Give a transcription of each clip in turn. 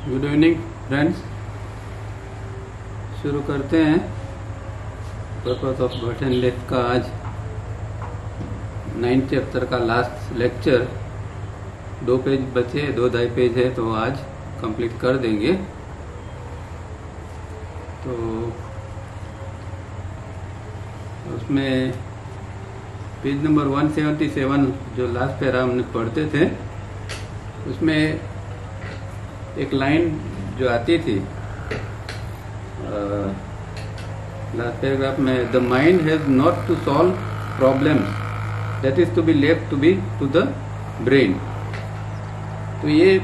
Good evening friends. शुरू करते हैं पर्पस ऑफ बटन लेथ का आज 9th चैप्टर का लास्ट लेक्चर। 2 पेज बचे, 2-2.5 पेज है तो आज कंप्लीट कर देंगे। तो उसमें पेज नंबर 177 जो लास्ट पैरा हमने पढ़ते थे उसमें एक लाइन जो आती थी लास्ट पैराग्राफ में, the mind has not to solve problems, that is to be left to be to the brain. तो ये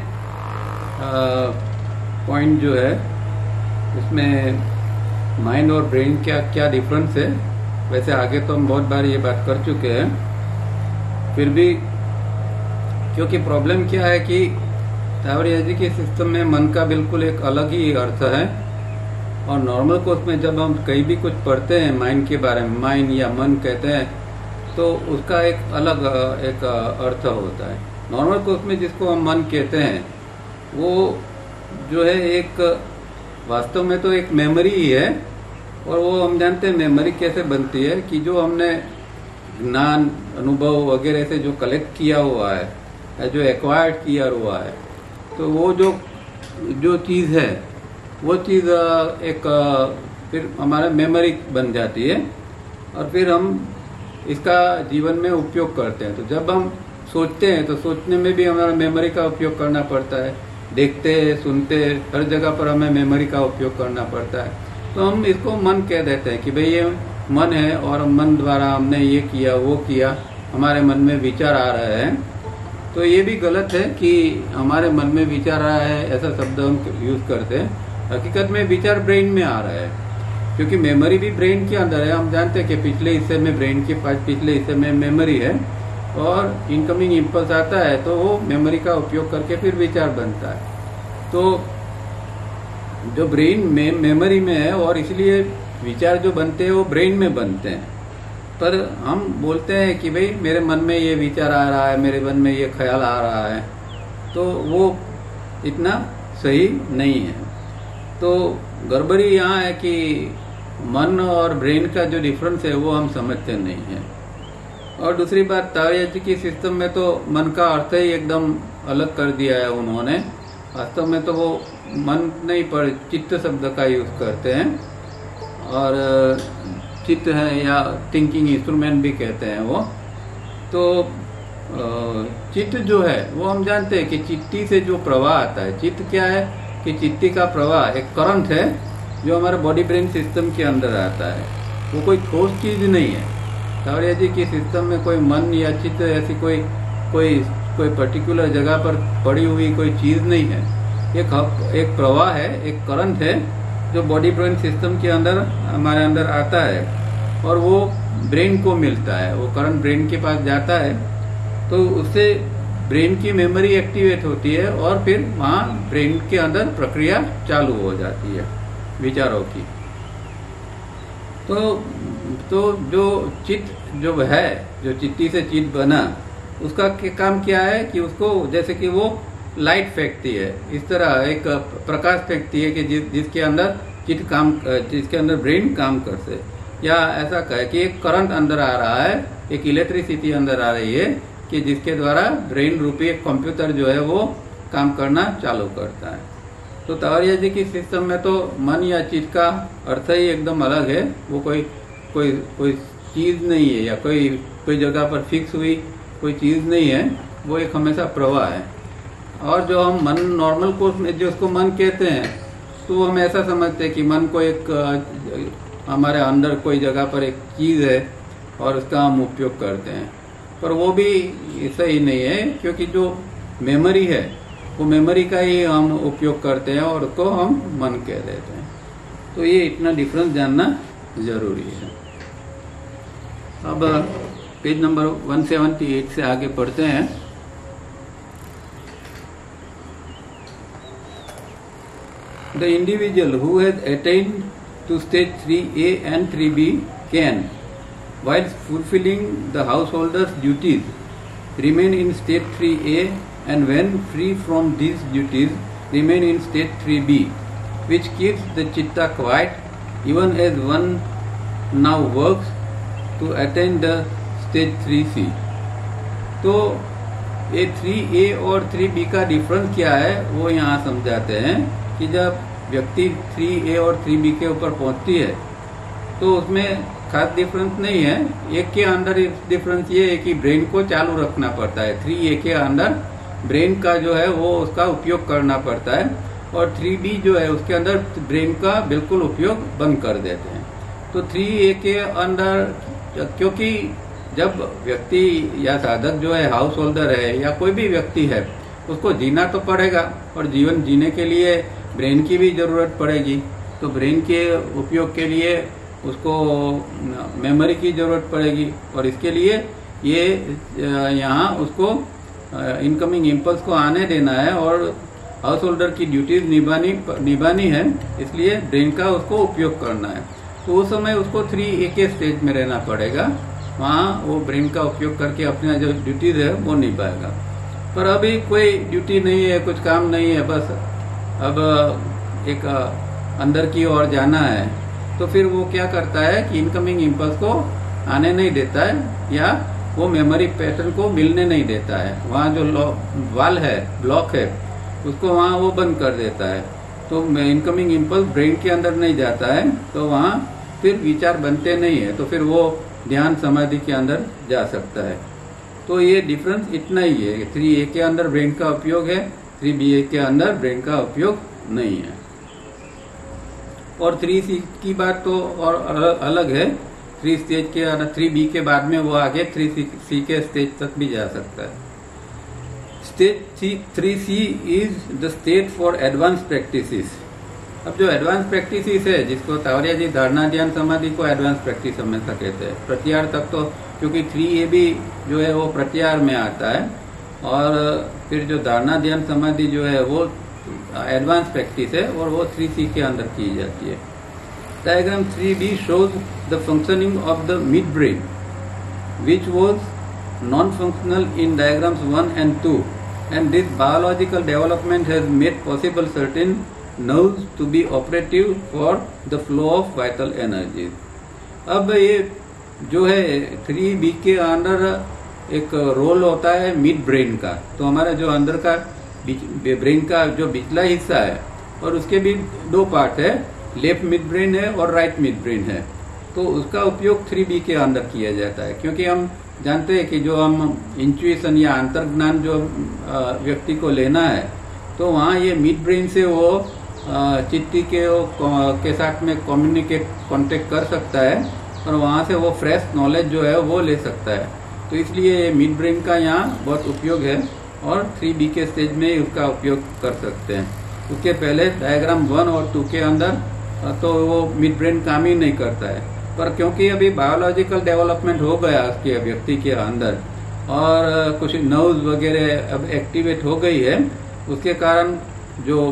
पॉइंट जो है इसमें माइंड और ब्रेन क्या क्या डिफरेंस है, वैसे आगे तो हम बहुत बार ये बात कर चुके हैं, फिर भी क्योंकि प्रॉब्लम क्या है कि तावरियाजी के सिस्टम में मन का बिल्कुल एक अलग ही अर्थ है, और नॉर्मल कोर्स में जब हम कहीं भी कुछ पढ़ते हैं माइंड के बारे में, माइंड या मन कहते हैं, तो उसका एक अलग एक अर्थ होता है। नॉर्मल कोर्स में जिसको हम मन कहते हैं वो जो है एक वास्तव में तो एक मेमोरी ही है, और वो हम जानते हैं मेमोरी कैसे बनती है कि जो हमने ज्ञान अनुभव वगैरह से जो कलेक्ट किया हुआ है या जो एक्वायर्ड किया हुआ है, तो वो जो चीज़ है वो चीज़ एक फिर हमारा मेमोरी बन जाती है, और फिर हम इसका जीवन में उपयोग करते हैं। तो जब हम सोचते हैं तो सोचने में भी हमारा मेमोरी का उपयोग करना पड़ता है, देखते सुनते हर जगह पर हमें मेमोरी का उपयोग करना पड़ता है। तो हम इसको मन कह देते हैं कि भाई ये मन है और मन द्वारा हमने ये किया वो किया, हमारे मन में विचार आ रहे हैं। तो ये भी गलत है कि हमारे मन में विचार आ रहा है ऐसा शब्द हम यूज करते हैं। हकीकत में विचार ब्रेन में आ रहा है, क्योंकि मेमोरी भी ब्रेन के अंदर है। हम जानते हैं कि पिछले हिस्से में ब्रेन के पास पिछले हिस्से में मेमोरी है, और इनकमिंग इम्पल्स आता है तो वो मेमोरी का उपयोग करके फिर विचार बनता है। तो जो ब्रेन में मेमोरी में है, और इसलिए विचार जो बनते हैं वो ब्रेन में बनते हैं। पर हम बोलते हैं कि भाई मेरे मन में ये विचार आ रहा है, मेरे मन में ये ख्याल आ रहा है, तो वो इतना सही नहीं है। तो गड़बड़ी यहाँ है कि मन और ब्रेन का जो डिफरेंस है वो हम समझते नहीं है। और दूसरी बात, तावरियाजी की सिस्टम में तो मन का अर्थ ही एकदम अलग कर दिया है उन्होंने। वास्तव में तो वो मन नहीं पर चित्त शब्द का यूज करते हैं, और चित्त है या थिंकिंग इंस्ट्रूमेंट भी कहते हैं वो। तो चित्त जो है वो हम जानते हैं कि चित्ती से जो प्रवाह आता है, चित्त क्या है कि चित्ती का प्रवाह एक करंट है जो हमारे बॉडी ब्रेन सिस्टम के अंदर आता है। वो कोई ठोस चीज नहीं है। तावरियाजी की सिस्टम में कोई मन या चित्त ऐसी कोई पर्टिकुलर जगह पर पड़ी हुई कोई चीज नहीं है। एक प्रवाह है, एक करंट है जो बॉडी ब्रेन सिस्टम के अंदर हमारे अंदर आता है, और वो ब्रेन को मिलता है। वो करंट ब्रेन के पास जाता है तो उससे ब्रेन की मेमोरी एक्टिवेट होती है, और फिर वहाँ ब्रेन के अंदर प्रक्रिया चालू हो जाती है विचारों की। तो जो चित्त जो है, जो चित्ती से चित्त बना, उसका काम क्या है कि उसको जैसे कि वो लाइट फेंकती है, इस तरह एक प्रकाश फेंकती है कि जिसके अंदर चित्त काम, जिसके अंदर ब्रेन काम करते, या ऐसा कहे कि एक करंट अंदर आ रहा है, एक इलेक्ट्रिसिटी अंदर आ रही है कि जिसके द्वारा ब्रेन रूपी एक कंप्यूटर जो है वो काम करना चालू करता है। तो तावरियाजी की सिस्टम में तो मन या चित्त का अर्थ ही एकदम अलग है। वो कोई चीज नहीं है, या कोई जगह पर फिक्स हुई कोई चीज नहीं है, वो एक हमेशा प्रवाह है। और जो हम मन नॉर्मल कोर्स में जो उसको मन कहते हैं, तो हम ऐसा समझते हैं कि मन को एक हमारे अंदर कोई जगह पर एक चीज है और उसका हम उपयोग करते हैं। पर वो भी सही नहीं है, क्योंकि जो मेमोरी है वो मेमोरी का ही हम उपयोग करते हैं और उसको हम मन कह देते हैं। तो ये इतना डिफरेंस जानना जरूरी है। अब पेज नंबर 178 से आगे पढ़ते हैं। The individual who has attained to stage 3A and 3B can, while fulfilling the householder's duties, remain in state 3A, and when free from these duties remain in state 3B, which keeps the chitta quiet even as one now works to attain the stage 3C. तो ये 3A और 3B का difference क्या है वो यहाँ समझाते हैं कि जब व्यक्ति 3A और 3B के ऊपर पहुंचती है तो उसमें खास डिफरेंस नहीं है। एक के अंदर डिफरेंस ये है कि ब्रेन को चालू रखना पड़ता है। 3A के अंदर ब्रेन का जो है वो उसका उपयोग करना पड़ता है और 3B जो है उसके अंदर ब्रेन का बिल्कुल उपयोग बंद कर देते हैं। तो 3A के अंदर क्योंकि जब व्यक्ति या साधक जो है हाउस होल्डर है या कोई भी व्यक्ति है उसको जीना तो पड़ेगा और जीवन जीने के लिए ब्रेन की भी जरूरत पड़ेगी। तो ब्रेन के उपयोग के लिए उसको मेमोरी की जरूरत पड़ेगी और इसके लिए ये यहाँ उसको इनकमिंग इम्पल्स को आने देना है और हाउस होल्डर की ड्यूटीज निभानी है, इसलिए ब्रेन का उसको उपयोग करना है। तो उस समय उसको 3A के स्टेज में रहना पड़ेगा, वहाँ वो ब्रेन का उपयोग करके अपना जो ड्यूटीज है वो निभाएगा। पर अभी कोई ड्यूटी नहीं है, कुछ काम नहीं है, बस अब एक अंदर की ओर जाना है, तो फिर वो क्या करता है कि इनकमिंग इम्पल्स को आने नहीं देता है या वो मेमोरी पैटर्न को मिलने नहीं देता है। वहाँ जो वाल है, ब्लॉक है, उसको वहाँ वो बंद कर देता है। तो इनकमिंग इम्पल्स ब्रेन के अंदर नहीं जाता है, तो वहाँ फिर विचार बनते नहीं है, तो फिर वो ध्यान समाधि के अंदर जा सकता है। तो ये डिफरेंस इतना ही है, 3A के अंदर ब्रेन का उपयोग है, 3B के अंदर ब्रेन का उपयोग नहीं है। और 3C की बात तो और अलग है। 3B के बाद में वो आगे 3C के स्टेज तक भी जा सकता है। Stage 3C is the state for advance practices. अब जो एडवांस प्रैक्टिसेस है, जिसको तावरिया जी धारणा ध्यान समाधि को एडवांस प्रैक्टिस हमेशा कहते हैं। प्रत्याहार तक तो क्योंकि 3A भी जो है वो प्रत्याहार में आता है और फिर जो धारणा ध्यान समाधि जो है वो एडवांस प्रैक्टिस है और वो 3C के अंदर की जाती है। Diagram 3B shows the functioning of the midbrain, which was non-functional in diagrams 1 and 2, and this biological development has made possible certain nerves to be operative for the flow of vital energies. अब ये जो है 3B के अंदर एक role होता है mid brain का। तो हमारा जो अंदर का ब्रेन का जो पिछला हिस्सा है और उसके भी दो पार्ट है, लेफ्ट मिड ब्रेन है और राइट मिड ब्रेन है। तो उसका उपयोग 3B के अंदर किया जाता है, क्योंकि हम जानते हैं कि जो हम इंट्यूशन या अंतर्ज्ञान जो व्यक्ति को लेना है, तो वहाँ ये मिड ब्रेन से वो चित्ती के साथ में कांटेक्ट कर सकता है और वहाँ से वो फ्रेश नॉलेज जो है वो ले सकता है। तो इसलिए मिड ब्रेन का यहाँ बहुत उपयोग है और 3B के स्टेज में उसका उपयोग कर सकते हैं। उसके पहले डायग्राम 1 और 2 के अंदर तो वो मिड ब्रेन काम ही नहीं करता है, पर क्योंकि अभी बायोलॉजिकल डेवलपमेंट हो गया उसके व्यक्ति के अंदर और कुछ नर्व्स वगैरह अब एक्टिवेट हो गई है, उसके कारण जो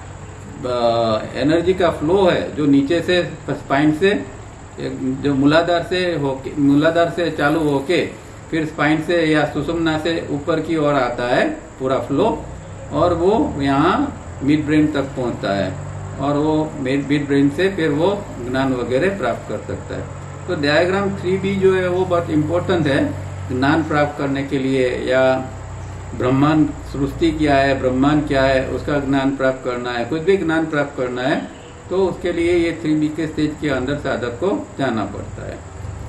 एनर्जी का फ्लो है जो नीचे से स्पाइन से जो मूलाधार से चालू होके फिर स्पाइन से या सुषुम्ना से ऊपर की ओर आता है पूरा फ्लो, और वो यहाँ मिड ब्रेन तक पहुंचता है और वो मिड ब्रेन से फिर वो ज्ञान वगैरह प्राप्त कर सकता है। तो डायग्राम 3B जो है वो बहुत इम्पोर्टेंट है ज्ञान प्राप्त करने के लिए, या ब्रह्मांड सृष्टि क्या है, ब्रह्मांड क्या है, उसका ज्ञान प्राप्त करना है, कुछ भी ज्ञान प्राप्त करना है, तो उसके लिए ये 3B के स्टेज के अंदर साधक को जाना पड़ता है।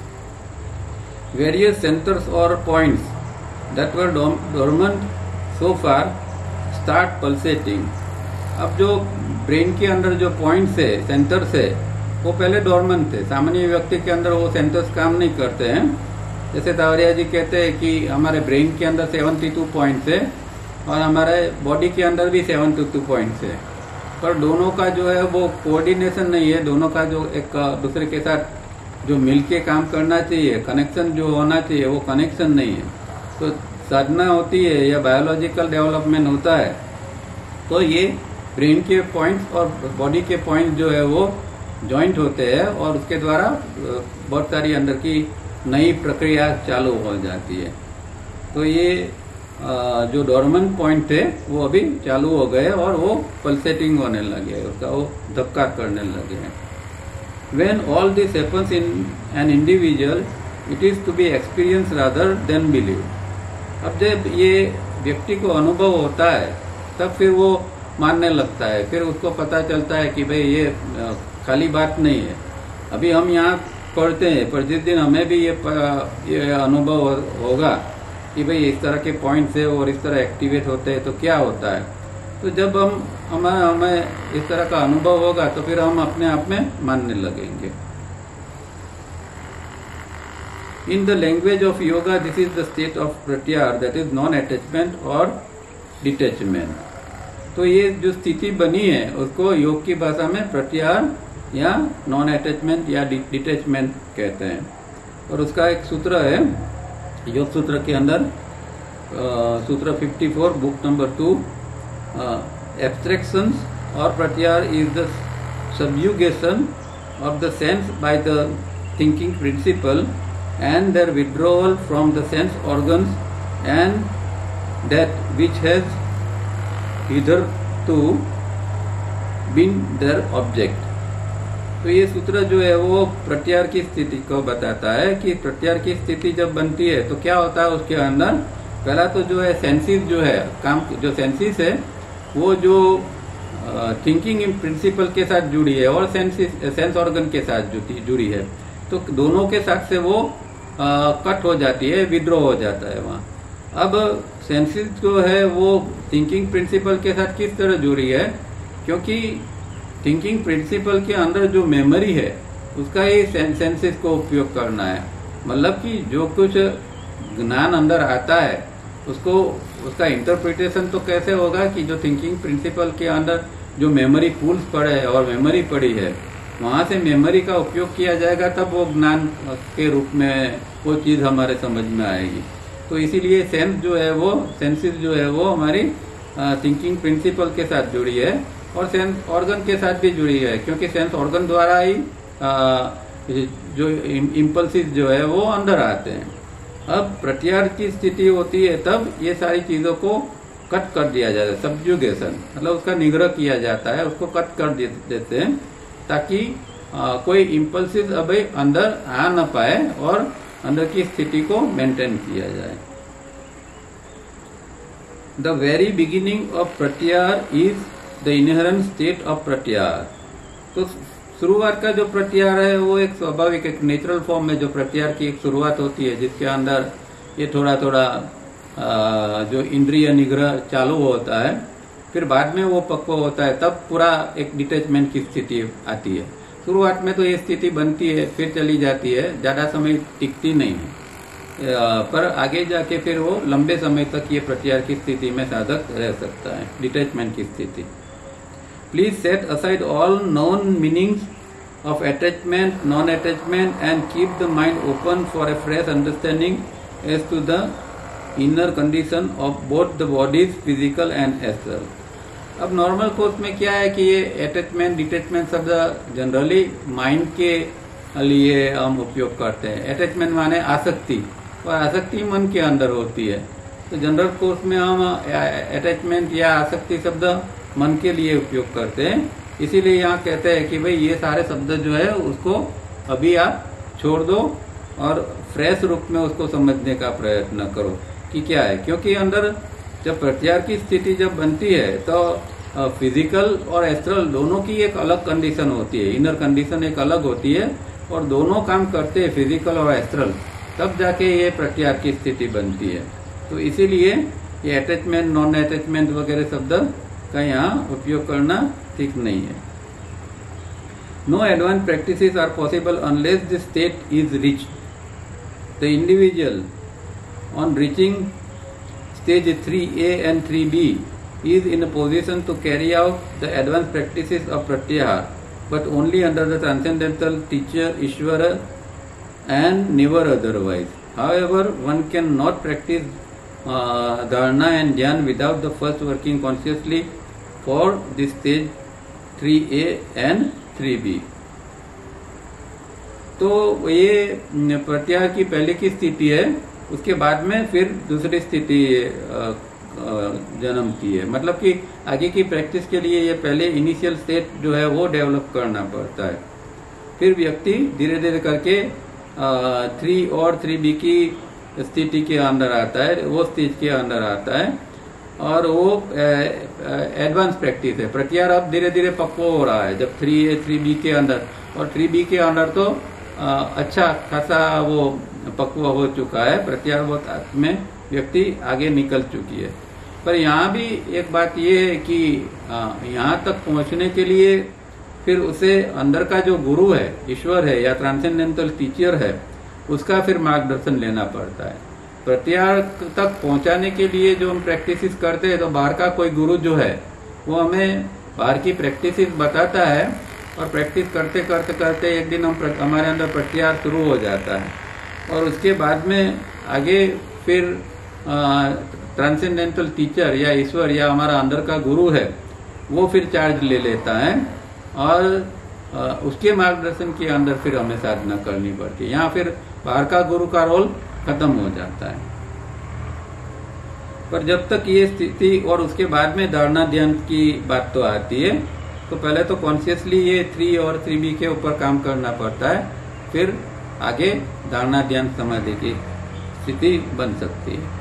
वेरियस सेंटर्स और points that were dormant so far start pulsating. अब जो ब्रेन के अंदर जो पॉइंट्स है, सेंटर्स है, वो पहले डोरमेंट थे। सामान्य व्यक्ति के अंदर वो सेंटर्स काम नहीं करते हैं। जैसे तावरिया जी कहते हैं कि हमारे ब्रेन के अंदर 72 पॉइंट्स है और हमारे बॉडी के अंदर भी 72 पॉइंट्स है, पर दोनों का जो है वो कोऑर्डिनेशन नहीं है। दोनों का जो एक दूसरे के साथ जो मिलके काम करना चाहिए, कनेक्शन जो होना चाहिए, वो कनेक्शन नहीं है। तो साधना होती है या बायोलॉजिकल डेवलपमेंट होता है, तो ये ब्रेन के पॉइंट्स और बॉडी के पॉइंट्स जो है वो जॉइंट होते हैं और उसके द्वारा बहुत सारी अंदर की नई प्रक्रिया चालू हो जाती है। तो ये जो डोरमेंट पॉइंट थे वो अभी चालू हो गए और वो पल्सेटिंग होने लगे, उसका वो धक्का करने लगे हैं। When all this happens in an individual, it is to be experienced rather than believed. अब जब ये व्यक्ति को अनुभव होता है तब फिर वो मानने लगता है, फिर उसको पता चलता है कि भाई ये खाली बात नहीं है। अभी हम यहाँ पढ़ते हैं पर जिस दिन हमें भी ये अनुभव होगा कि भाई इस तरह के पॉइंट्स है और इस तरह एक्टिवेट होते हैं तो क्या होता है, तो जब हमें इस तरह का अनुभव होगा तो फिर हम अपने आप में मानने लगेंगे। In the language of yoga this is the state of pratyahara, that is non attachment और डिटैचमेंट। तो ये जो स्थिति बनी है उसको योग की भाषा में प्रत्याहार या नॉन अटैचमेंट या डिटैचमेंट कहते हैं। और उसका एक सूत्र है योग सूत्र के अंदर, सूत्र 54 book number 2, abstractions or pratyahar is the subjugation of the sense by the thinking principle and their withdrawal from the sense organs and that which has hitherto been their object। तो ये सूत्र जो है वो प्रत्याहार की स्थिति को बताता है कि प्रत्याहार की स्थिति जब बनती है तो क्या होता है उसके अंदर। पहला तो जो है सेंसिस जो है काम, जो सेंसिस है वो जो थिंकिंग इन प्रिंसिपल के साथ जुड़ी है और सेंस ऑर्गन के साथ जुड़ी है, तो दोनों के साथ से वो कट हो जाती है, विड्रॉ हो जाता है वहाँ। अब सेंसिस जो है वो थिंकिंग प्रिंसिपल के साथ किस तरह जुड़ी है, क्योंकि थिंकिंग प्रिंसिपल के अंदर जो मेमोरी है उसका ही सेंसिस को उपयोग करना है। मतलब कि जो कुछ ज्ञान अंदर आता है उसको, उसका इंटरप्रिटेशन तो कैसे होगा कि जो थिंकिंग प्रिंसिपल के अंदर जो मेमोरी पूल्स पड़े है और मेमोरी पड़ी है वहां से मेमोरी का उपयोग किया जाएगा, तब वो ज्ञान के रूप में वो चीज हमारे समझ में आएगी। तो इसीलिए सेंस जो है वो, सेंसिस जो है वो हमारी थिंकिंग प्रिंसिपल के साथ जुड़ी है और सेंस ऑर्गन के साथ भी जुड़ी है, क्योंकि सेंस ऑर्गन द्वारा ही जो इम्पल्सिस जो है वो अंदर आते हैं। अब प्रत्याहार की स्थिति होती है तब ये सारी चीजों को कट कर दिया जाता है, सब्जुगेशन मतलब उसका निग्रह किया जाता है, उसको कट कर देते हैं ताकि कोई इम्पल्सिस अभी अंदर आ न पाए और अंदर की स्थिति को मेंटेन किया जाए। The very beginning of pratyahara is the inherent state of pratyahara. तो शुरुआत का जो प्रत्याहार है वो एक स्वाभाविक, एक नेचुरल फॉर्म में जो प्रत्याहार की एक शुरुआत होती है, जिसके अंदर ये थोड़ा थोड़ा जो इंद्रिय निग्रह चालू होता है, फिर बाद में वो पक्व होता है, तब पूरा एक डिटैचमेंट की स्थिति आती है। शुरुआत में तो ये स्थिति बनती है फिर चली जाती है, ज्यादा समय टिकती नहीं है, पर आगे जाके फिर वो लंबे समय तक ये प्रत्याहार की स्थिति में साधक रह सकता है, डिटैचमेंट की स्थिति। Please set aside all non meanings of attachment, non-attachment and keep the mind open for a fresh understanding as to the inner condition of both the bodies, physical and astral। अब normal course में क्या है कि ये attachment detachment शब्द generally mind के लिए हम उपयोग करते हैं। अटैचमेंट माने आसक्ति, और आसक्ति मन के अंदर होती है, तो जनरल कोर्स में हम अटैचमेंट या आसक्ति शब्द मन के लिए उपयोग करते हैं। इसीलिए यहाँ कहते हैं कि भाई ये सारे शब्द जो है उसको अभी आप छोड़ दो और फ्रेश रूप में उसको समझने का प्रयत्न करो कि क्या है, क्योंकि अंदर जब प्रत्याहार की स्थिति जब बनती है तो फिजिकल और एस्ट्रल दोनों की एक अलग कंडीशन होती है, इनर कंडीशन एक अलग होती है और दोनों काम करते हैं फिजिकल और एस्ट्रल, तब जाके ये प्रत्याहार की स्थिति बनती है। तो इसीलिए ये अटैचमेंट नॉन अटैचमेंट वगैरह शब्द का यहाँ उपयोग करना ठीक नहीं है। No advance practices are possible unless the state is reached. The individual on reaching stage 3A and 3B is in a position to carry out the advanced practices of pratyahar, but only under the transcendental teacher Ishvara and never otherwise. However, one cannot practice dharana and dhyan without the first working consciously for this stage 3A and 3B। तो ये प्रत्याहार की पहले की स्थिति है उसके बाद में फिर दूसरी स्थिति जन्मती है। मतलब कि आगे की प्रैक्टिस के लिए ये पहले इनिशियल स्टेट जो है वो डेवलप करना पड़ता है। फिर व्यक्ति धीरे धीरे करके 3 और 3B की स्थिति के अंदर आता है, वो स्टेज के अंदर आता है, और वो एडवांस प्रैक्टिस है। प्रत्याहार अब धीरे धीरे पक्व हो रहा है जब 3A 3B के अंदर, और 3B के अंदर तो अच्छा खासा वो पक्व हो चुका है, प्रत्याहार में व्यक्ति आगे निकल चुकी है। पर यहाँ भी एक बात ये है कि यहाँ तक पहुँचने के लिए फिर उसे अंदर का जो गुरु है, ईश्वर है या ट्रांसेंडेंटल टीचर है, उसका फिर मार्गदर्शन लेना पड़ता है। प्रत्याहार तक पहुंचाने के लिए जो हम प्रैक्टिसेस करते हैं, तो बाहर का कोई गुरु जो है वो हमें बाहर की प्रैक्टिसेस बताता है, और प्रैक्टिस करते करते करते एक दिन हमारे अंदर प्रत्याहार शुरू हो जाता है, और उसके बाद में आगे फिर ट्रांसेंडेंटल टीचर या ईश्वर या हमारा अंदर का गुरु है वो फिर चार्ज ले लेता है, और उसके मार्गदर्शन के अंदर फिर हमें साधना करनी पड़ती है। यहाँ फिर बाहर का गुरु का रोल खत्म हो जाता है। पर जब तक ये स्थिति और उसके बाद में धारणा ध्यान की बात तो आती है, तो पहले तो कॉन्शियसली ये 3 और 3B के ऊपर काम करना पड़ता है, फिर आगे धारणा ध्यान समाधि की स्थिति बन सकती है।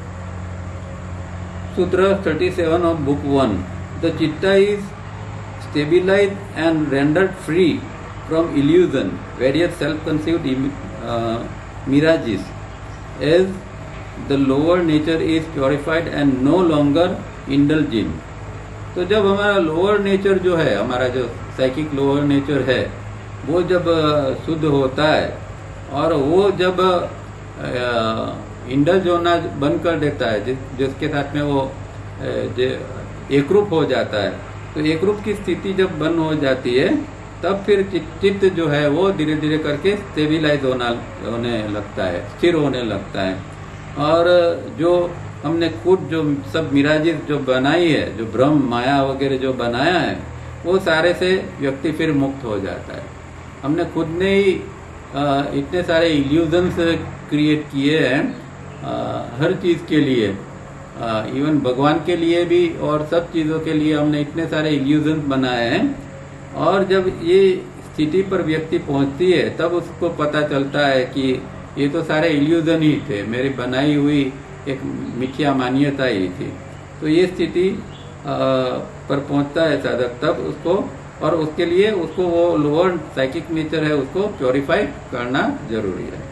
सूत्र 37 of book 1। The chitta is stabilized and rendered free from illusion, various self-conceived mirages, as the lower nature is purified and no longer indulging। तो जब हमारा लोअर नेचर जो है, हमारा जो साइकिक लोअर नेचर है, वो जब शुद्ध होता है और वो जब इंडल्ज होना बंद कर देता है, जिसके साथ में वो एकरूप हो जाता है, तो एकरूप की स्थिति जब बंद हो जाती है, तब फिर चित्त जो है वो धीरे धीरे करके स्टेबिलाइज होने लगता है, स्थिर होने लगता है। और जो हमने खुद जो सब मिराजिस जो बनाई है, जो भ्रम माया वगैरह जो बनाया है, वो सारे से व्यक्ति फिर मुक्त हो जाता है। हमने खुद ने ही इतने सारे इल्यूजन्स क्रिएट किए हैं हर चीज के लिए, इवन भगवान के लिए भी और सब चीजों के लिए हमने इतने सारे इल्यूजन्स बनाए हैं। और जब ये स्थिति पर व्यक्ति पहुंचती है, तब उसको पता चलता है कि ये तो सारे इल्यूजन ही थे, मेरी बनाई हुई एक मिथ्या मान्यता ही थी। तो ये स्थिति पर पहुंचता है साधक, तब उसको, और उसके लिए उसको वो लोअर साइकिक नेचर है उसको प्योरीफाई करना जरूरी है।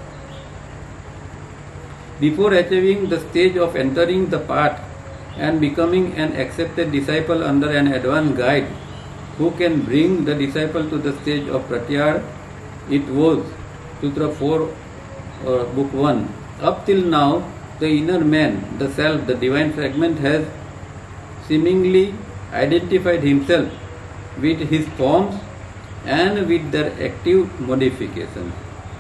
Before achieving the stage of entering the path and becoming an accepted disciple under an advanced guide who can bring the disciple to the stage of pratyahar, it was Sutra 4 book 1. Up till now, the inner man, the self, the divine fragment has seemingly identified himself with his forms and with their active modification.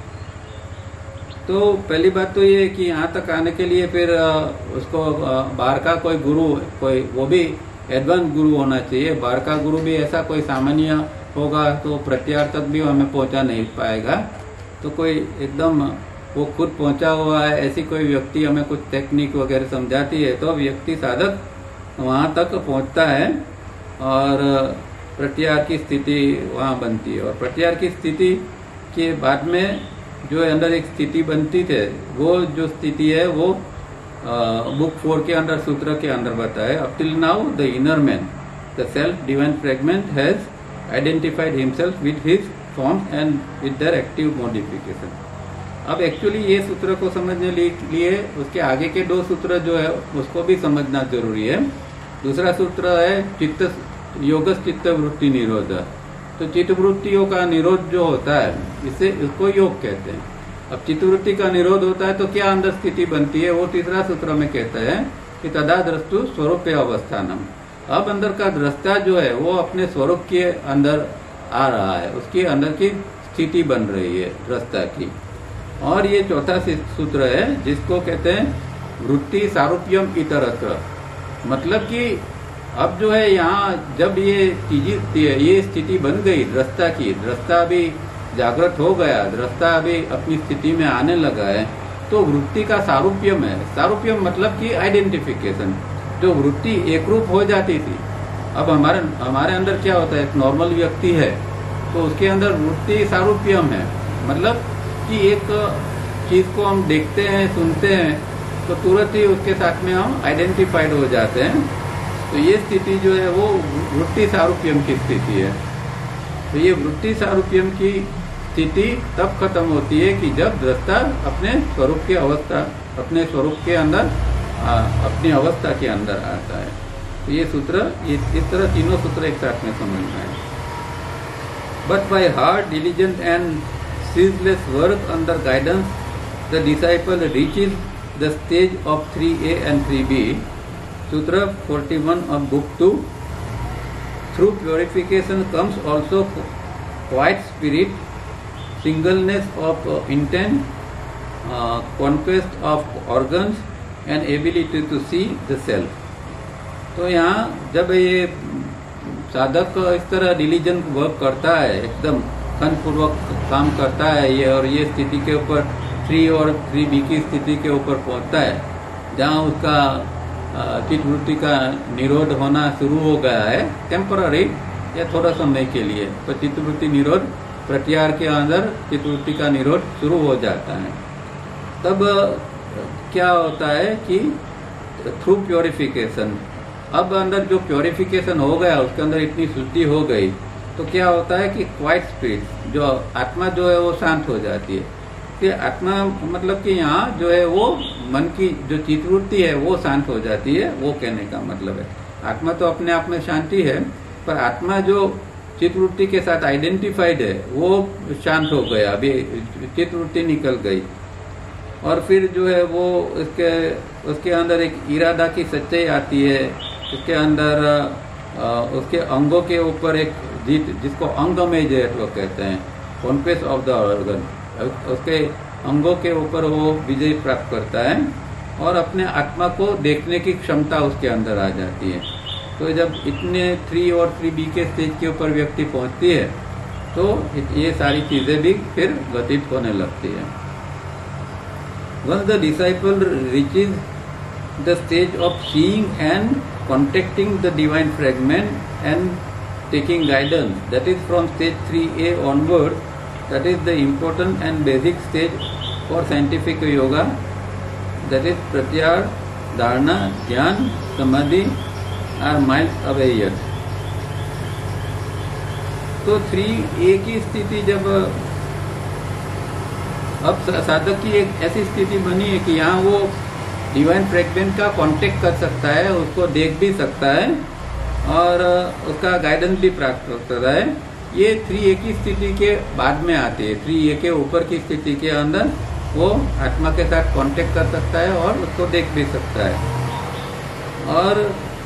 तो पहली बात तो ये कि यहाँ तक आने के लिए फिर उसको बाहर का कोई गुरु, कोई वो भी एडवांस गुरु होना चाहिए। बाहर का गुरु भी ऐसा कोई सामान्य होगा तो प्रत्याहार तक भी हमें पहुंचा नहीं पाएगा। तो कोई एकदम वो खुद पहुंचा हुआ है ऐसी कोई व्यक्ति हमें कुछ टेक्निक वगैरह समझाती है, तो व्यक्ति साधक वहां तक पहुंचता है और प्रत्याहार की स्थिति वहां बनती है। और प्रत्याहार की स्थिति के बाद में जो अंदर एक स्थिति बनती थे, वो जो स्थिति है वो बुक 4 के अंदर सूत्र के अंदर बताए। Up till now the inner man, the self divine fragment has identified himself with his forms and with their active modification. अब एक्चुअली ये सूत्र को समझने लिए उसके आगे के 2 सूत्र जो है उसको भी समझना जरूरी है। दूसरा सूत्र है चित्त योगस चित्त वृत्ति निरोध। तो चित्तवृत्तियों का निरोध जो होता है, इससे इसको योग कहते हैं। अब चित्तवृत्ति का निरोध होता है तो क्या अंदर स्थिति बनती है, वो तीसरा सूत्र में कहता है कि तदा द्रष्टु स्वरूप अवस्थानम। अब अंदर का दृष्टा जो है वो अपने स्वरूप के अंदर आ रहा है, उसके अंदर की स्थिति बन रही है दृष्टा की। और ये चौथा सूत्र है जिसको कहते हैं वृत्ति सारूप्यम इतरत्र। मतलब कि अब जो है यहाँ जब ये स्थिति बन गई दृष्टा की, दृष्टा अभी जागृत हो गया, दृष्टा अभी अपनी स्थिति में आने लगा है, तो वृत्ति का सारूप्यम है। सारूप्यम मतलब कि आइडेंटिफिकेशन। जो वृत्ति एक रूप हो जाती थी, अब हमारे अंदर क्या होता है, एक नॉर्मल व्यक्ति है तो उसके अंदर वृत्ति सारूप्यम है, मतलब कि एक चीज को हम देखते हैं, सुनते हैं तो तुरंत ही उसके साथ में हम आइडेंटिफाइड हो जाते हैं। तो ये स्थिति जो है वो वृत्ति सारूप्यम की स्थिति है। तो ये वृत्ति सारूप्यम की स्थिति तब खत्म होती है कि जब दृष्टा अपने स्वरूप की अवस्था, अपने स्वरूप के अंदर, अपनी अवस्था के अंदर आता है। तो ये सूत्र, इस तरह तीनों सूत्र एक साथ में समझना है। But by hard, diligent and ceaseless work under guidance, the disciple reaches the stage of 3A and 3B. Sutra 41 of Book 2. Through purification comes also quiet spirit, singleness of intent, conquest of organs and ability to see the self. तो यहाँ जब ये साधक इस तरह diligent work करता है, एकदम खनपूर्वक काम करता है ये, और ये स्थिति के ऊपर 3 और 3B की स्थिति के ऊपर पहुंचता है, जहाँ उसका चित्तवृत्ति का निरोध होना शुरू हो गया है, टेम्पररी या थोड़ा समय के लिए। तो चित्तवृत्ति निरोध, प्रत्याहार के अंदर चित्तवृत्ति का निरोध शुरू हो जाता है। तब क्या होता है कि थ्रू प्योरिफिकेशन, अब अंदर जो प्योरिफिकेशन हो गया, उसके अंदर इतनी शुद्धि हो गई, तो क्या होता है कि क्वाइट स्पिरिट, जो आत्मा जो है वो शांत हो जाती है। कि आत्मा मतलब कि यहाँ जो है वो मन की जो चित्तवृत्ति है वो शांत हो जाती है, वो कहने का मतलब है। आत्मा तो अपने आप में शांति है, पर आत्मा जो चित्तवृत्ति के साथ आइडेंटिफाइड है वो शांत हो गया, अभी चित्तवृत्ति निकल गई। और फिर जो है वो उसके अंदर एक इरादा की सच्चाई आती है, उसके अंदर उसके अंगों के ऊपर एक जीत, जिसको अंगमेय जय लोग कहते हैं, कॉन्क्वेस्ट ऑफ द ऑर्गन, उसके अंगों के ऊपर वो विजय प्राप्त करता है और अपने आत्मा को देखने की क्षमता उसके अंदर आ जाती है। तो जब इतने 3 और 3B के स्टेज के ऊपर व्यक्ति पहुंचती है तो ये सारी चीजें भी फिर व्यतीत होने लगती है। Once the disciple reaches the stage of seeing and contacting the divine fragment and taking guidance, that is from stage 3A onward, that is the important and basic stage for scientific yoga, that is pratyahar, dharana, dhyan, samadhi are miles away yet. तो 3A की स्थिति जब अब साधक की एक ऐसी स्थिति बनी है कि यहाँ वो डिवाइन फ्रेगमेंट का कांटेक्ट कर सकता है, उसको देख भी सकता है और उसका गाइडेंस भी प्राप्त करता है। ये 3A की स्थिति के बाद में आती है। 3A के ऊपर की स्थिति के अंदर वो आत्मा के साथ कांटेक्ट कर सकता है और उसको देख भी सकता है। और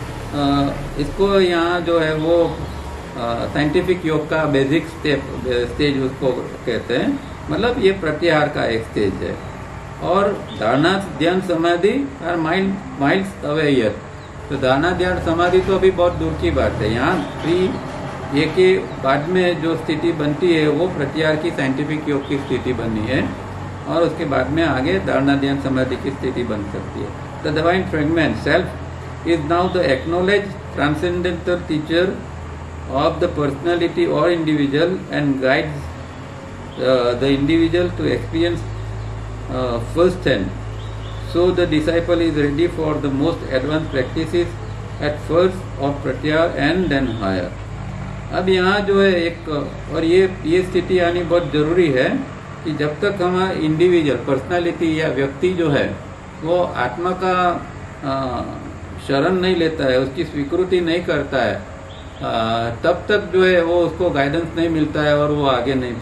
इसको यहाँ जो है वो साइंटिफिक योग का बेसिक स्टेज उसको कहते हैं, मतलब ये प्रत्याहार का एक स्टेज है। और धारणा, ध्यान, समाधि और माइल्स अवे हियर। तो धारणा, ध्यान, समाधि तो अभी बहुत दूर की बात है। यहाँ 3A के बाद में जो स्थिति बनती है वो प्रत्याहार की साइंटिफिक योग की स्थिति बनी है और उसके बाद में आगे धारणा, ध्यान, समाधि की स्थिति बन सकती है। The divine fragment self is now the acknowledge transcendental teacher of the personality or individual and guides the individual to experience first hand. So the disciple is ready for the most advanced practices at first of pratyahar and then higher. अब यहाँ जो है एक और ये स्थिति आनी बहुत जरूरी है कि जब तक हम इंडिविजुअल पर्सनालिटी या व्यक्ति जो है वो आत्मा का शरण नहीं लेता है, उसकी स्वीकृति नहीं करता है, तब तक जो है वो उसको गाइडेंस नहीं मिलता है और वो आगे नहीं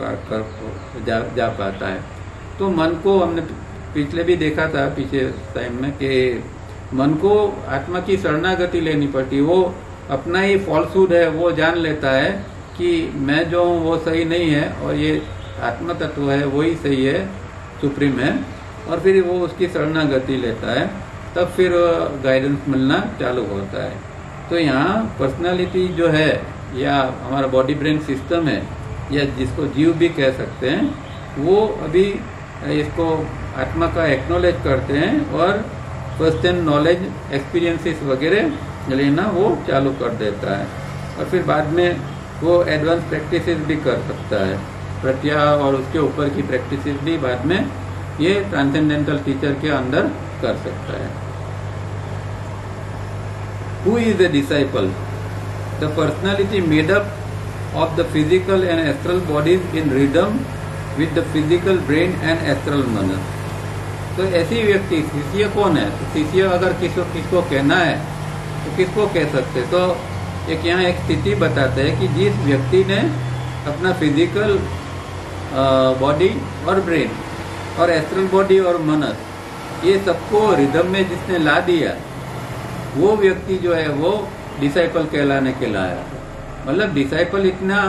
जा पाता है। तो मन को हमने पिछले भी देखा था, पीछे टाइम में, कि मन को आत्मा की शरणागति लेनी पड़ती। वो अपना ही फॉल्सहुड है वो जान लेता है कि मैं जो हूँ वो सही नहीं है और ये आत्मा तत्व है वही सही है, सुप्रीम है, और फिर वो उसकी शरणागति लेता है, तब फिर गाइडेंस मिलना चालू होता है। तो यहाँ पर्सनालिटी जो है या हमारा बॉडी ब्रेन सिस्टम है या जिसको जीव भी कह सकते हैं, वो अभी इसको आत्मा का एक्नॉलेज करते हैं और फर्स्ट हैंड नॉलेज एक्सपीरियंसेस वगैरह लेना वो चालू कर देता है, और फिर बाद में वो एडवांस प्रैक्टिसेस भी कर सकता है। प्रत्याहार और उसके ऊपर की प्रैक्टिसेस भी बाद में ये ट्रांसेंडेंटल टीचर के अंदर कर सकता है। Who is a disciple? The personality made up of the physical and astral bodies in rhythm with the physical brain and astral manas. तो ऐसी व्यक्ति शिष्य कौन है? तो शिष्य अगर किसको कहना है तो किसको कह सकते? तो एक यहाँ एक स्थिति बताते हैं कि जिस व्यक्ति ने अपना फिजिकल बॉडी और ब्रेन और एस्ट्रल बॉडी और मनस ये सबको रिदम में जिसने ला दिया, वो व्यक्ति जो है वो डिसाइपल कहलाने के लाया। मतलब डिसाइपल इतना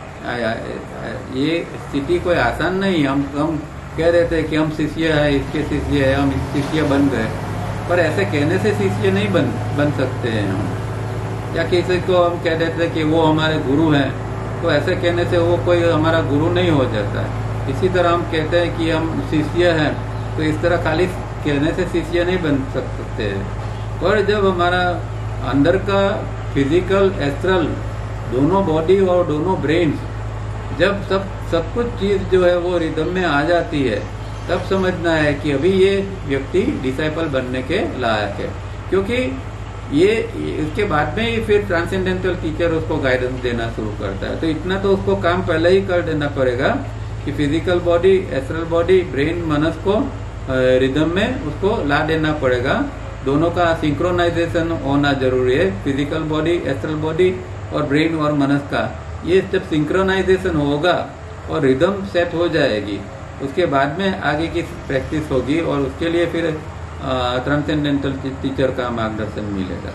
ये स्थिति कोई आसान नहीं। हम कह देते हैं कि हम शिष्य है, इसके शिष्य है, हम शिष्य बन गए, पर ऐसे कहने से शिष्य नहीं बन सकते हैं हम। या किसी को हम कह देते हैं कि वो हमारे गुरु हैं, तो ऐसे कहने से वो कोई हमारा गुरु नहीं हो जाता है। इसी तरह हम कहते हैं कि हम शिष्य हैं, तो इस तरह खाली कहने से शिष्य नहीं बन सकते हैं। पर जब हमारा अंदर का फिजिकल एस्ट्रल दोनों बॉडी और दोनों ब्रेन जब सब कुछ चीज जो है वो रिदम में आ जाती है, तब समझना है कि अभी ये व्यक्ति डिसाइपल बनने के लायक है। क्योंकि ये इसके बाद में ही फिर ट्रांसेंडेंटल टीचर उसको गाइडेंस देना शुरू करता है। तो इतना तो उसको काम पहले ही कर देना पड़ेगा कि physical body, astral body, brain, मनस को रिदम में उसको ला देना पड़ेगा। दोनों का सिंक्रोनाइजेशन होना जरूरी है, फिजिकल बॉडी, एस्ट्रल बॉडी और ब्रेन और मनस का। ये जब सिंक्रोनाइजेशन होगा और रिदम सेट हो जाएगी, उसके बाद में आगे की प्रैक्टिस होगी और उसके लिए फिर ट्रांसेंडेंटल टीचर का मार्गदर्शन मिलेगा।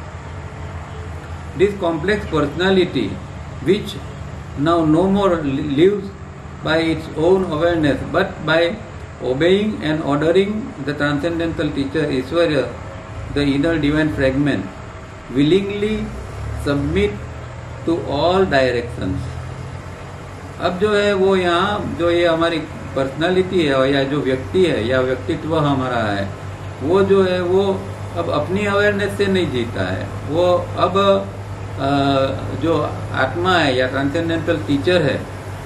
This complex personality which now no more lives by its own awareness but by obeying and ordering the transcendental teacher Ishwarya, the inner divine fragment, willingly submit to all directions. अब जो है वो यहाँ जो ये हमारी पर्सनालिटी है या जो व्यक्ति है या व्यक्तित्व हमारा है, वो जो है वो अब अपनी अवेयरनेस से नहीं जीता है। वो अब जो आत्मा है या ट्रांसेंडेंटल टीचर है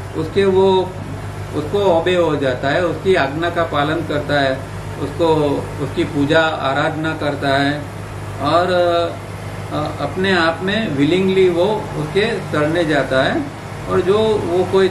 उसको ओबे हो जाता है, उसकी आज्ञा का पालन करता है, उसकी पूजा आराधना करता है और अपने आप में विलिंगली वो उसके शरणे जाता है। और जो वो कोई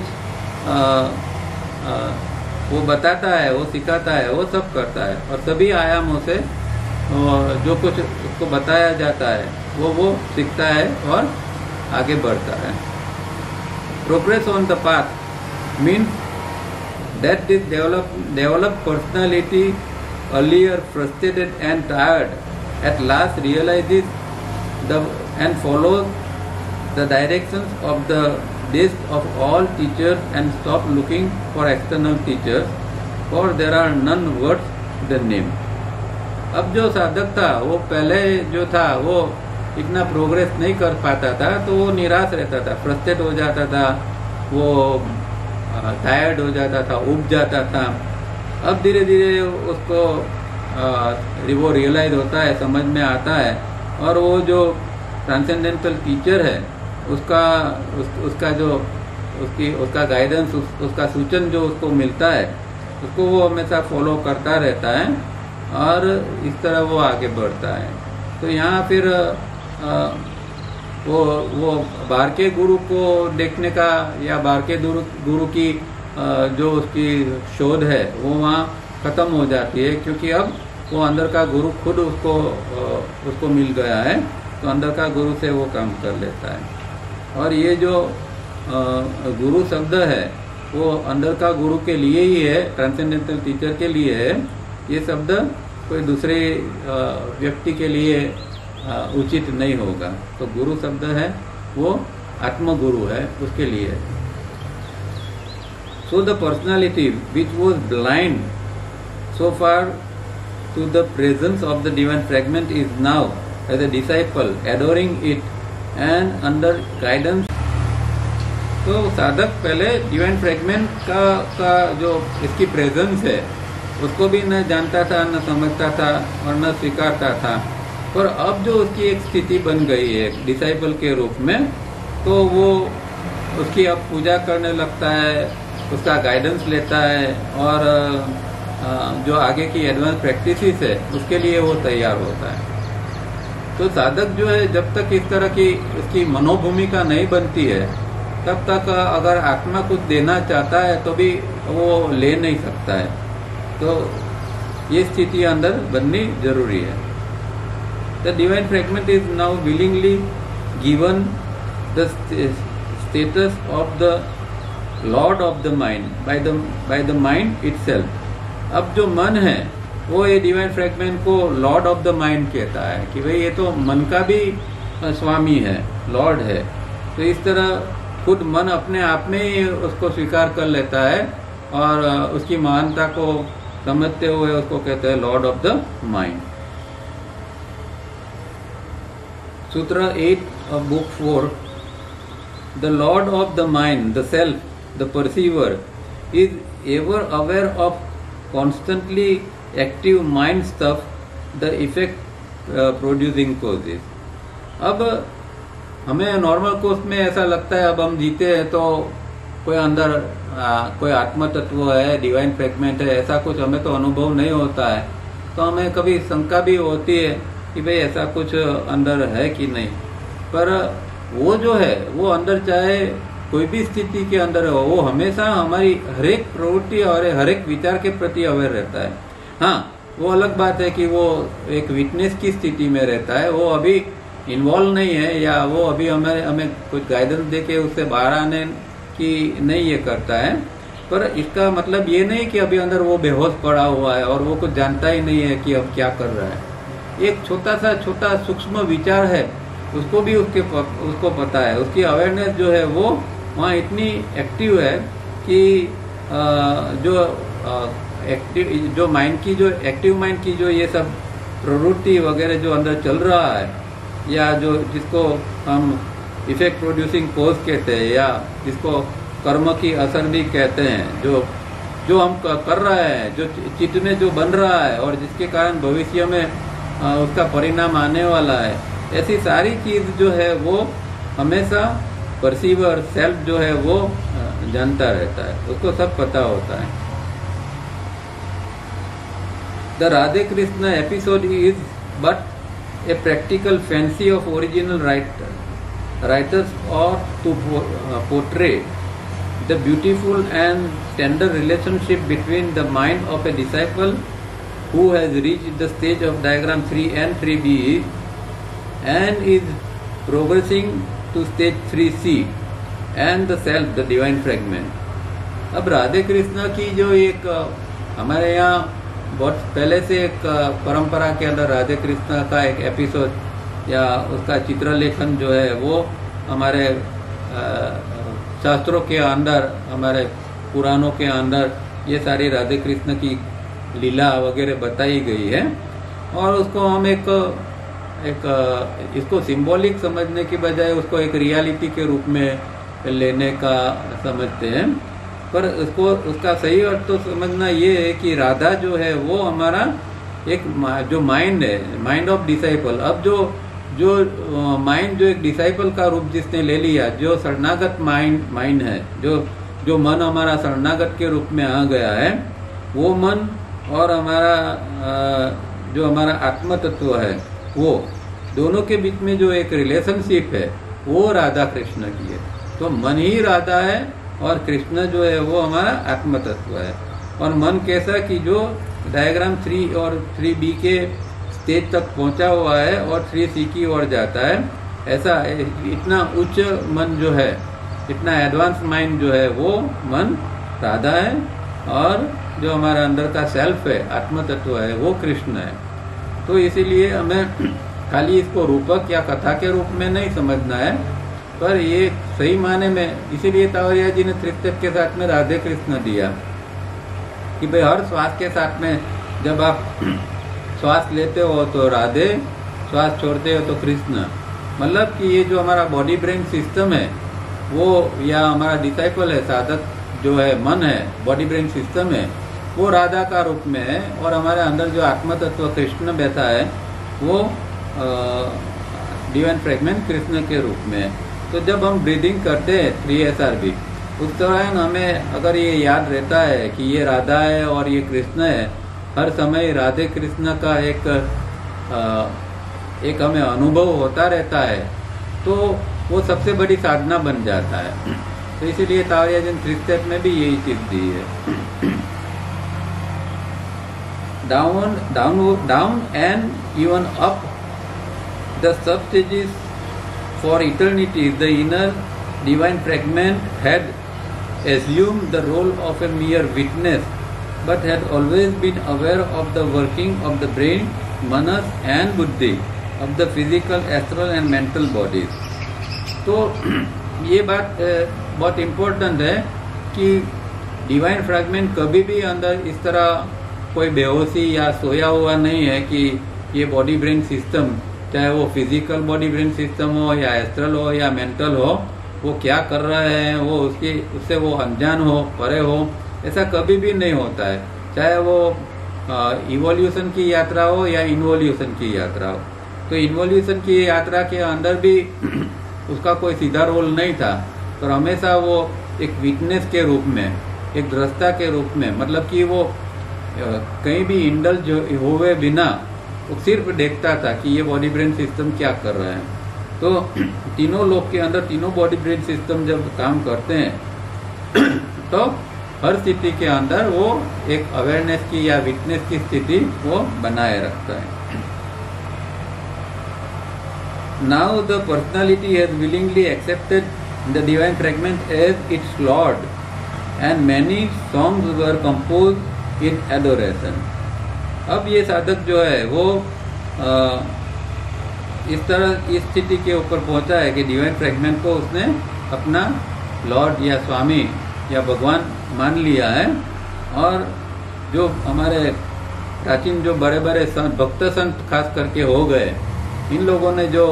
वो बताता है, वो सिखाता है, वो सब करता है और सभी आयामों से जो कुछ उसको बताया जाता है वो सीखता है और आगे बढ़ता है। Progress on the path means that this developed personality, earlier frustrated and tired, at last realizes and follows the directions of the best of all teachers and stop looking for external teachers, for there are none worth the name. अब जो साधक था वो पहले जो था वो इतना प्रोग्रेस नहीं कर पाता था, तो वो निराश रहता था, फ्रस्ट्रेट हो जाता था, वो टायर्ड हो जाता था, उब जाता था। अब धीरे धीरे उसको वो रियलाइज होता है, समझ में आता है और वो जो ट्रांसेंडेंटल टीचर है उसका गाइडेंस, उसका सूचन जो उसको मिलता है उसको वो हमेशा फॉलो करता रहता है और इस तरह वो आगे बढ़ता है। तो यहाँ फिर वो बाहर के गुरु को देखने का या बाहर के गुरु की जो उसकी शोध है वो वहाँ खत्म हो जाती है, क्योंकि अब वो अंदर का गुरु खुद उसको मिल गया है, तो अंदर का गुरु से वो काम कर लेता है। और ये जो गुरु शब्द है वो अंदर का गुरु के लिए ही है, ट्रांसेंडेंटल टीचर के लिए है। ये शब्द कोई दूसरे व्यक्ति के लिए उचित नहीं होगा। तो गुरु शब्द है वो आत्मगुरु है, उसके लिए। So the personality which was blind so far to the presence of the divine fragment is now as a disciple adoring it and under guidance तो साधक पहले डिवाइन फ्रेगमेंट का जो इसकी प्रेजेंस है उसको भी न जानता था, न समझता था और न स्वीकारता था। पर अब जो उसकी एक स्थिति बन गई है डिसाइपल के रूप में, तो वो उसकी अब पूजा करने लगता है, उसका गाइडेंस लेता है और जो आगे की एडवांस प्रैक्टिसेस है उसके लिए वो तैयार होता है। तो साधक जो है जब तक इस तरह की उसकी मनोभूमिका नहीं बनती है तब तक अगर आत्मा कुछ देना चाहता है तो भी वो ले नहीं सकता है। तो ये स्थिति अंदर बननी जरूरी है। The divine fragment is now willingly given the status of the lord of the mind by the mind itself. अब जो मन है वो ये डिवाइन फ्रेगमेंट को लॉर्ड ऑफ द माइंड कहता है कि भाई ये तो मन का भी स्वामी है, लॉर्ड है। तो इस तरह खुद मन अपने आप में ही उसको स्वीकार कर लेता है और उसकी महानता को समझते हुए उसको कहते हैं लॉर्ड ऑफ द माइंड। सूत्र 8 of book 4, the lord of the mind, the self, the perceiver, is ever aware of constantly active mind stuff, the effect producing causes। अब हमें नॉर्मल कोर्स में ऐसा लगता है, अब हम जीते हैं तो कोई अंदर कोई आत्म तत्व है, डिवाइन फ्रेगमेंट है, ऐसा कुछ हमें तो अनुभव नहीं होता है। तो हमें कभी शंका भी होती है कि भाई ऐसा कुछ अंदर है कि नहीं। पर वो जो है वो अंदर चाहे कोई भी स्थिति के अंदर हो, वो हमेशा हमारी हरेक प्रवृत्ति और हरेक विचार के प्रति अवेयर रहता है। हाँ, वो अलग बात है कि वो एक विटनेस की स्थिति में रहता है, वो अभी इन्वॉल्व नहीं है या वो अभी हमें कुछ गाइडेंस देके उससे बाहर आने की नहीं ये करता है। पर इसका मतलब ये नहीं कि अभी अंदर वो बेहोश पड़ा हुआ है और वो कुछ जानता ही नहीं है कि अब क्या कर रहा है। एक छोटा सूक्ष्म विचार है, उसको भी उसको पता है, उसकी अवेयरनेस जो है वो वहाँ इतनी एक्टिव है कि जो माइंड की जो एक्टिव माइंड की जो ये सब प्रवृत्ति वगैरह जो अंदर चल रहा है, या जो जिसको हम इफेक्ट प्रोड्यूसिंग कोज कहते हैं या जिसको कर्म की असर भी कहते हैं, जो हम कर रहे हैं, जो चित्त में जो बन रहा है और जिसके कारण भविष्य में उसका परिणाम आने वाला है, ऐसी सारी चीज जो है वो हमेशा परसीवर सेल्फ जो है वो जानता रहता है, उसको सब पता होता है। The Radhe Krishna episode is but a practical fancy of original writers or to portray the beautiful and tender relationship between the mind of a disciple who has reached the stage of diagram 3 and 3b and is progressing to stage 3c and the self, the divine fragment। अब राधे कृष्ण की जो एक हमारे यहाँ बहुत पहले से एक परंपरा के अंदर राधे कृष्ण का एक एपिसोड या उसका चित्रलेखन जो है वो हमारे शास्त्रों के अंदर, हमारे पुराणों के अंदर ये सारी राधे कृष्ण की लीला वगैरह बताई गई है। और उसको हम इसको सिंबॉलिक समझने की बजाय उसको एक रियलिटी के रूप में लेने का समझते हैं। पर उसका सही अर्थ तो समझना ये है कि राधा जो है वो हमारा एक जो माइंड है, माइंड ऑफ डिसाइपल। अब जो माइंड जो एक डिसाइपल का रूप जिसने ले लिया, जो शरणागत माइंड है, जो मन हमारा शरणागत के रूप में आ गया है, वो मन और जो हमारा आत्म तत्व है, वो दोनों के बीच में जो एक रिलेशनशिप है वो राधा कृष्ण की है। तो मन ही राधा है और कृष्ण जो है वो हमारा आत्म तत्व है। और मन कैसा कि जो डायग्राम 3 और 3b के स्टेज तक पहुंचा हुआ है और 3c की ओर जाता है, ऐसा इतना उच्च मन जो है, इतना एडवांस माइंड जो है वो मन राधा है और जो हमारा अंदर का सेल्फ है, आत्म तत्व है, वो कृष्ण है। तो इसीलिए हमें खाली इसको रूपक या कथा के रूप में नहीं समझना है, पर ये सही माने में, इसीलिए तावरिया जी ने त्रित्व के साथ में राधे कृष्ण दिया कि भाई हर श्वास के साथ में जब आप श्वास लेते हो तो राधे, श्वास छोड़ते हो तो कृष्ण। मतलब कि ये जो हमारा बॉडी ब्रेन सिस्टम है वो या हमारा डिसाइपल है, साधक जो है, मन है, बॉडी ब्रेन सिस्टम है, वो राधा का रूप में है, और हमारे अंदर जो आत्म तत्व कृष्ण बैठा है वो डिवाइन फ्रेगमेंट कृष्ण के रूप में है। तो जब हम ब्रीदिंग करते हैं 3SRB, उस दौरान हमें अगर ये याद रहता है कि ये राधा है और ये कृष्ण है, हर समय राधे कृष्ण का एक हमें अनुभव होता रहता है, तो वो सबसे बड़ी साधना बन जाता है। तो इसीलिए तावड़िया 3 स्टेप में भी यही चीज दी है। Down and even up the sub stages for eternity, the inner divine fragment had assumed the role of a mere witness, but had always been aware of the working of the brain, manas and buddhi, of the physical, astral and mental bodies. तो ये बात बहुत important है कि divine fragment कभी भी अंदर इस तरह कोई बेहोशी या सोया हुआ नहीं है कि ये बॉडी ब्रेन सिस्टम, चाहे वो फिजिकल बॉडी ब्रेन सिस्टम हो या एस्ट्रल हो या मेंटल हो, वो क्या कर रहे हैं वो उससे वो अनजान हो, परे हो, ऐसा कभी भी नहीं होता है। चाहे वो इवोल्यूशन की यात्रा हो या इन्वोल्यूशन की यात्रा हो। तो इन्वोल्यूशन की यात्रा के अंदर भी उसका कोई सीधा रोल नहीं था, पर हमेशा वो एक विटनेस के रूप में, एक दृष्टा के रूप में, मतलब कि वो कहीं भी इंडल्ज हुए बिना वो सिर्फ देखता था कि ये बॉडी ब्रेन सिस्टम क्या कर रहे हैं। तो तीनों लोग के अंदर तीनों बॉडी ब्रेन सिस्टम जब काम करते हैं तो हर स्थिति के अंदर वो एक अवेयरनेस की या विटनेस की स्थिति वो बनाए रखता है। Now the personality has willingly accepted the divine fragment as its lord and many songs were compose in adoration. अब ये साधक जो है वो इस तरह इस स्थिति के ऊपर पहुंचा है कि डिवाइन फ्रेगमेंट को उसने अपना लॉर्ड या स्वामी या भगवान मान लिया है। और जो हमारे प्राचीन जो बड़े बड़े संत, भक्त संत खास करके हो गए, इन लोगों ने जो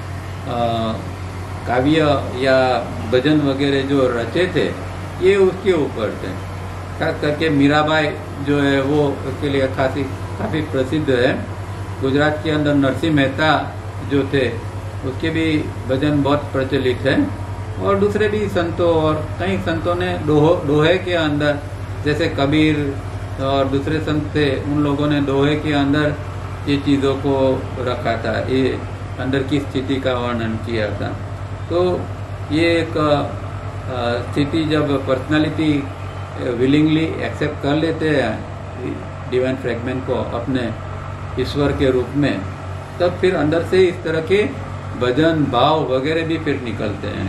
काव्य या भजन वगैरह जो रचे थे ये उसके ऊपर थे। खास करके मीराबाई जो है वो उसके लिए काफी प्रसिद्ध है। गुजरात के अंदर नरसिंह मेहता जो थे उसके भी भजन बहुत प्रचलित है, और दूसरे भी संतों और कई संतों ने दोहे के अंदर, जैसे कबीर और दूसरे संत थे, उन लोगों ने दोहे के अंदर ये चीजों को रखा था, ये अंदर की स्थिति का वर्णन किया था। तो ये एक स्थिति जब पर्सनालिटी विलिंगली एक्सेप्ट कर लेते हैं डिवाइन फ्रेगमेंट को अपने ईश्वर के रूप में, तब फिर अंदर से इस तरह के भजन भाव वगैरह भी फिर निकलते हैं।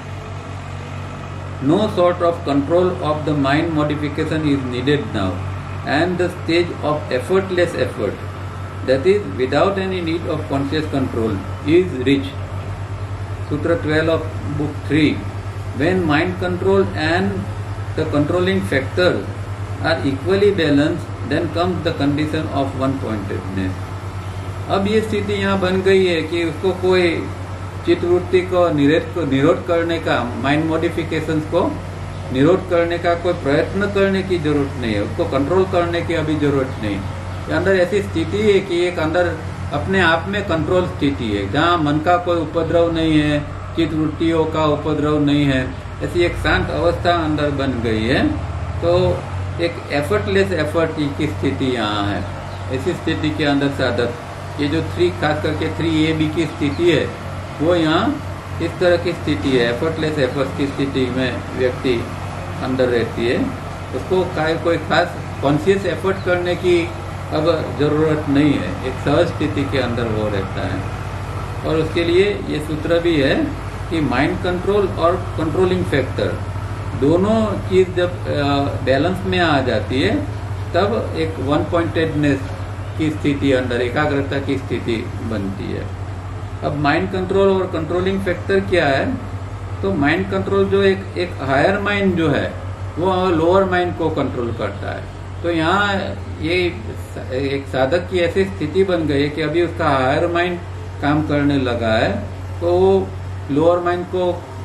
No sort of control of the mind modification is needed now, and the stage of effortless effort, that is without any need of conscious control, is reached. Sutra 12 of Book 3. When mind control and the controlling factors are equally balanced, then comes the condition of one-pointedness. अब ये स्थिति यहाँ बन गई है कि उसको कोई चित्तवृत्ति को निरोध करने का, माइंड मॉडिफिकेशंस को निरोध करने का कोई प्रयत्न करने की जरूरत नहीं है, उसको कंट्रोल करने की अभी जरूरत नहीं। अंदर ऐसी स्थिति है कि एक अंदर अपने आप में कंट्रोल स्थिति है, जहाँ मन का कोई उपद्रव नहीं है, चित्तवृत्तियों का उपद्रव नहीं है, ऐसी एक शांत अवस्था अंदर बन गई है। तो एक एफर्टलेस एफर्ट की स्थिति यहाँ है। ऐसी स्थिति के अंदर साधक ये जो खास करके 3AB की स्थिति है वो यहाँ इस तरह की स्थिति है, एफर्टलेस एफर्ट की स्थिति में व्यक्ति अंदर रहती है। उसको कोई खास कॉन्शियस एफर्ट करने की अब जरूरत नहीं है, एक सहज स्थिति के अंदर वो रहता है। और उसके लिए ये सूत्र भी है कि माइंड कंट्रोल और कंट्रोलिंग फैक्टर दोनों चीज जब बैलेंस में आ जाती है तब एक वन पॉइंटेडनेस की स्थिति अंदर एकाग्रता की स्थिति बनती है। अब माइंड कंट्रोल और कंट्रोलिंग फैक्टर क्या है? तो माइंड कंट्रोल जो एक हायर माइंड जो है वो लोअर माइंड को कंट्रोल करता है। तो यहाँ ये एक साधक की ऐसी स्थिति बन गई है कि अभी उसका हायर माइंड काम करने लगा है, तो वो लोअर माइंड को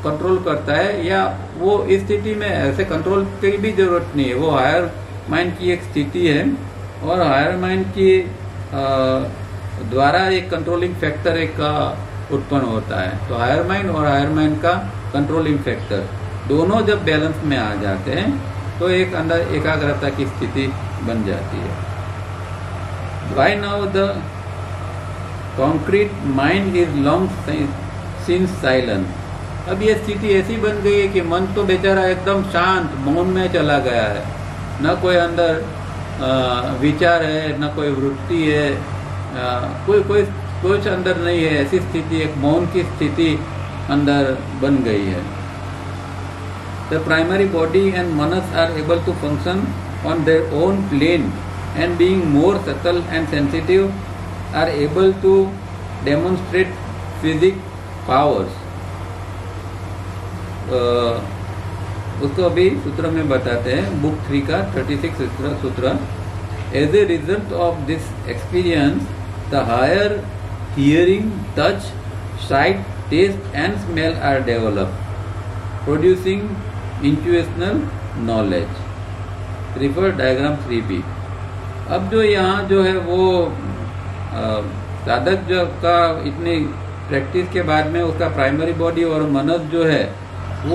कंट्रोल करता है, या वो इस स्थिति में ऐसे कंट्रोल की भी जरूरत नहीं है, वो हायर माइंड की एक स्थिति है और हायर माइंड की द्वारा एक कंट्रोलिंग फैक्टर एक उत्पन्न होता है। तो हायर माइंड और हायर माइंड का कंट्रोलिंग फैक्टर दोनों जब बैलेंस में आ जाते हैं तो एक अंदर एकाग्रता की स्थिति बन जाती है। Why now the concrete mind is long since silent? अब ये स्थिति ऐसी बन गई है कि मन तो बेचारा एकदम शांत मौन में चला गया है, न कोई अंदर विचार है, न कोई वृत्ति है, कोई कुछ अंदर नहीं है। ऐसी स्थिति, एक मौन की स्थिति अंदर बन गई है। The primary body and manas are able to function on their own plane and being more subtle and sensitive are able to demonstrate physic powers. उसको अभी सूत्र में बताते हैं, बुक 3 का 36 सूत्र। As a result of this experience, the higher hearing, touch, sight, taste and smell are developed, producing intuitional knowledge. Refer diagram 3b. अब जो यहाँ जो है वो साधक जो का इतनी प्रैक्टिस के बाद में उसका प्राइमरी बॉडी और मनस जो है वो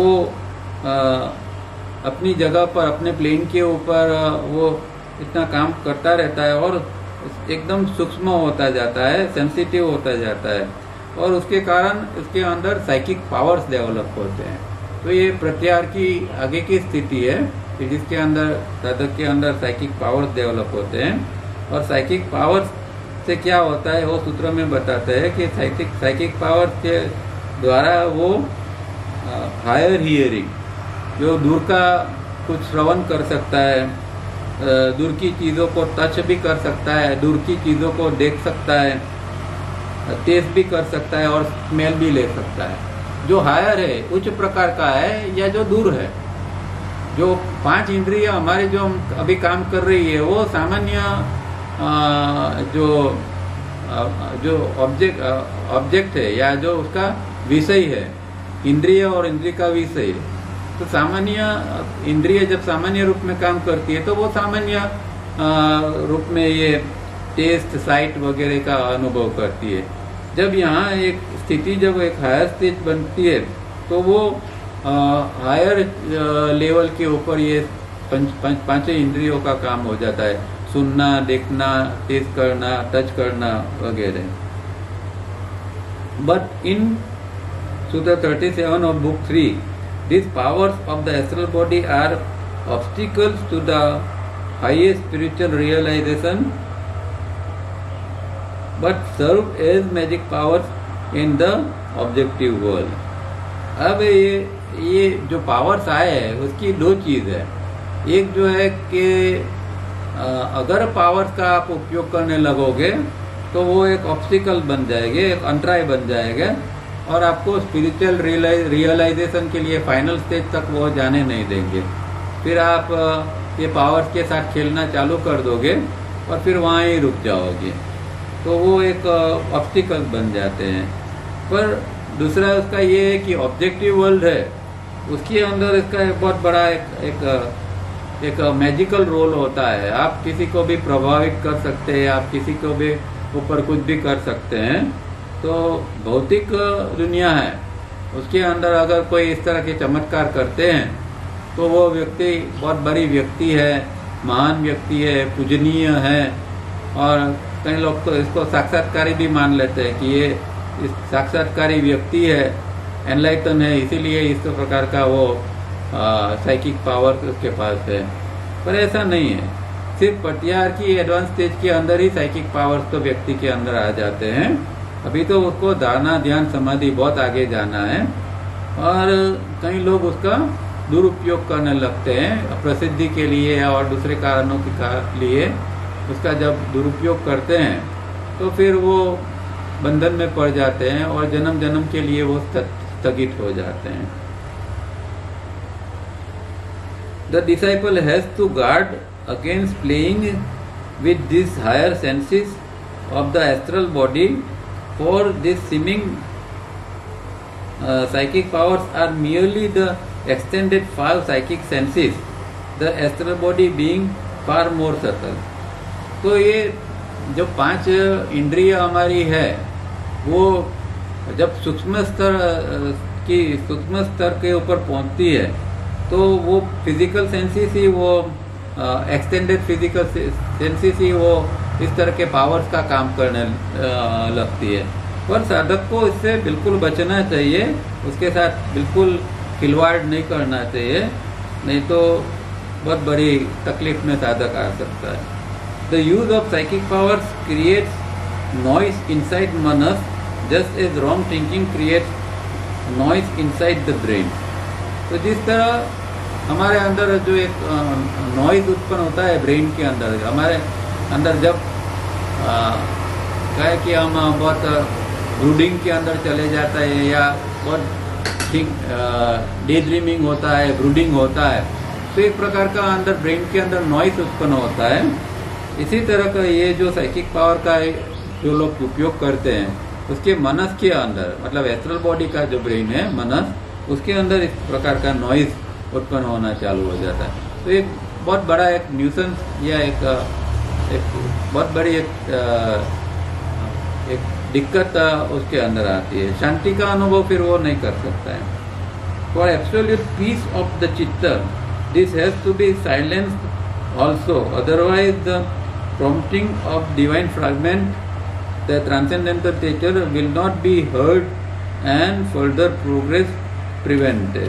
अपनी जगह पर, अपने प्लेन के ऊपर वो इतना काम करता रहता है और एकदम सूक्ष्म होता जाता है, सेंसिटिव होता जाता है और उसके कारण उसके अंदर साइकिक पावर्स डेवलप होते हैं। तो ये प्रत्याहार की आगे की स्थिति है कि जिसके अंदर साधक के अंदर साइकिक पावर्स डेवलप होते हैं। और साइकिक पावर्स से क्या होता है वो सूत्र में बताते हैं कि साइकिक पावर्स के द्वारा वो हायर हियरिंग, जो दूर का कुछ श्रवण कर सकता है, दूर की चीज़ों को टच भी कर सकता है, दूर की चीज़ों को देख सकता है, टेस्ट भी कर सकता है और स्मेल भी ले सकता है। जो हायर है, उच्च प्रकार का है या जो दूर है, जो 5 इंद्रियां हमारे जो अभी काम कर रही है वो सामान्य जो ऑब्जेक्ट है या जो उसका विषय है, इंद्रिय और इंद्रिय का विषय। तो सामान्य इंद्रिय जब सामान्य रूप में काम करती है तो वो सामान्य रूप में ये टेस्ट, साइट वगैरह का अनुभव करती है। जब यहाँ एक स्थिति, जब एक हायर स्टेज बनती है तो वो हायर लेवल के ऊपर ये पांचों इंद्रियों का काम हो जाता है, सुनना, देखना, टेस्ट करना, टच करना वगैरह। बट इन सूत्र 37 of book 3, these powers of the astral body are obstacles to the highest spiritual realization, but serve as magic powers in the objective world. अब ये जो पावर्स आए हैं उसकी 2 चीज है। एक जो है कि अगर पावर्स का आप उपयोग करने लगोगे तो वो एक ऑब्स्टिकल बन जाएंगे, एक अंतराय बन जाएगा और आपको स्पिरिचुअल रियलाइजेशन के लिए फाइनल स्टेज तक वो जाने नहीं देंगे। फिर आप ये पावर्स के साथ खेलना चालू कर दोगे और फिर वहाँ ही रुक जाओगे, तो वो एक ऑब्स्टिकल बन जाते हैं। पर दूसरा उसका ये है कि ऑब्जेक्टिव वर्ल्ड है, उसके अंदर इसका एक बहुत बड़ा एक मैजिकल रोल होता है। आप किसी को भी प्रभावित कर सकते हैं, आप किसी को भी ऊपर कुछ भी कर सकते हैं। तो भौतिक दुनिया है, उसके अंदर अगर कोई इस तरह के चमत्कार करते हैं तो वो व्यक्ति बहुत बड़ी व्यक्ति है, महान व्यक्ति है, पूजनीय है। और कई लोग तो इसको साक्षात्कारी भी मान लेते हैं कि ये इस साक्षात्कारी व्यक्ति है, एनलाइटन है, इसीलिए इस प्रकार का वो साइकिक पावर उसके पास है। पर ऐसा नहीं है, सिर्फ प्रत्याहार की एडवांस स्टेज के अंदर ही साइकिक पावर्स तो व्यक्ति के अंदर आ जाते हैं। अभी तो उसको धारणा, ध्यान, समाधि बहुत आगे जाना है और कई लोग उसका दुरुपयोग करने लगते हैं प्रसिद्धि के लिए और दूसरे कारणों के लिए। उसका जब दुरुपयोग करते हैं तो फिर वो बंधन में पड़ जाते हैं और जन्म जन्म के लिए वो स्थगित हो जाते हैं। The disciple has to guard against playing with these higher senses of the astral body, for this seeming psychic powers are merely the extended 5 psychic senses, the astral body being far more subtle. तो ये जो 5 इंद्रिय हमारी है वो जब सूक्ष्म स्तर के ऊपर पहुंचती है तो वो फिजिकल सेंसेस ही वो एक्सटेंडेड फिजिकल सेंसेस ही वो इस तरह के पावर्स का काम करने लगती है। पर साधक को इससे बिल्कुल बचना चाहिए, उसके साथ बिल्कुल खिलवाड़ नहीं करना चाहिए, नहीं तो बहुत बड़ी तकलीफ में साधक आ सकता है। The use of psychic powers creates noise inside manas just as wrong thinking creates noise inside the brain. तो जिस तरह हमारे अंदर जो एक नॉइज उत्पन्न होता है ब्रेन के अंदर, हमारे अंदर जब क्या है कि हम बहुत ब्रूडिंग के अंदर चले जाता है या बहुत डे ड्रीमिंग होता है, ब्रूडिंग होता है, तो एक प्रकार का अंदर ब्रेन के अंदर नॉइज उत्पन्न होता है। इसी तरह का ये जो साइकिक पावर का जो लोग उपयोग करते हैं उसके मनस के अंदर, मतलब एस्ट्रल बॉडी का जो ब्रेन है मनस, उसके अंदर इस प्रकार का नॉइज उत्पन्न होना चालू हो जाता है। तो एक बहुत बड़ा एक न्यूसेंस या एक बहुत बड़ी एक दिक्कत उसके अंदर आती है। शांति का अनुभव फिर वो नहीं कर सकता है। For absolute peace of the chitta this has to be silenced also, otherwise the prompting of divine fragment the transcendental teacher will not be heard and further progress prevented.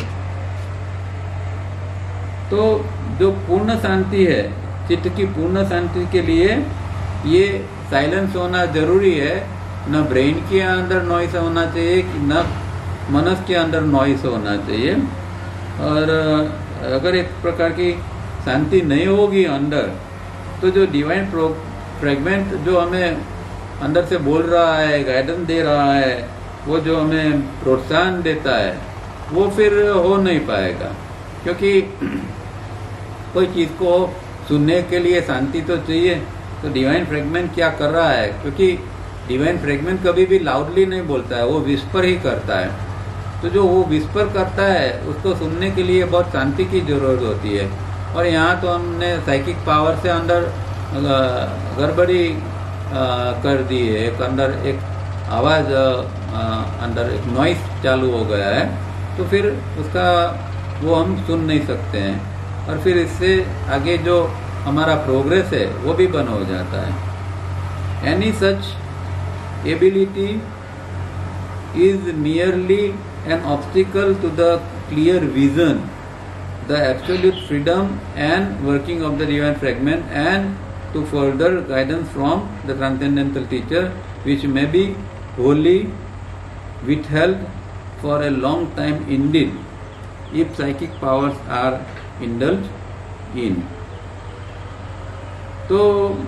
तो जो पूर्ण शांति है, चित्त की पूर्ण शांति के लिए ये साइलेंस होना जरूरी है। न ब्रेन के अंदर नॉइस होना चाहिए, न मनस के अंदर नॉइस होना चाहिए। और अगर एक प्रकार की शांति नहीं होगी अंदर, तो जो डिवाइन फ्रेगमेंट जो हमें अंदर से बोल रहा है, गाइडेंस दे रहा है, वो जो हमें प्रोत्साहन देता है, वो फिर हो नहीं पाएगा। क्योंकि कोई चीज को सुनने के लिए शांति तो चाहिए। तो डिवाइन फ्रेगमेंट क्या कर रहा है, क्योंकि डिवाइन फ्रेगमेंट कभी भी लाउडली नहीं बोलता है, वो विस्पर ही करता है। तो जो वो विस्पर करता है उसको सुनने के लिए बहुत शांति की जरूरत होती है। और यहाँ तो हमने साइकिक पावर से अंदर गड़बड़ी कर दी है, एक अंदर एक आवाज अंदर एक नॉइस चालू हो गया है, तो फिर उसका वो हम सुन नहीं सकते हैं, और फिर इससे आगे जो हमारा प्रोग्रेस है वो भी बंद हो जाता है। Any such ability is merely an obstacle to the clear vision, the absolute freedom and working of the divine fragment and to further guidance from the transcendental teacher, which may be wholly withheld for a long time indeed, if psychic powers are indulged in. तो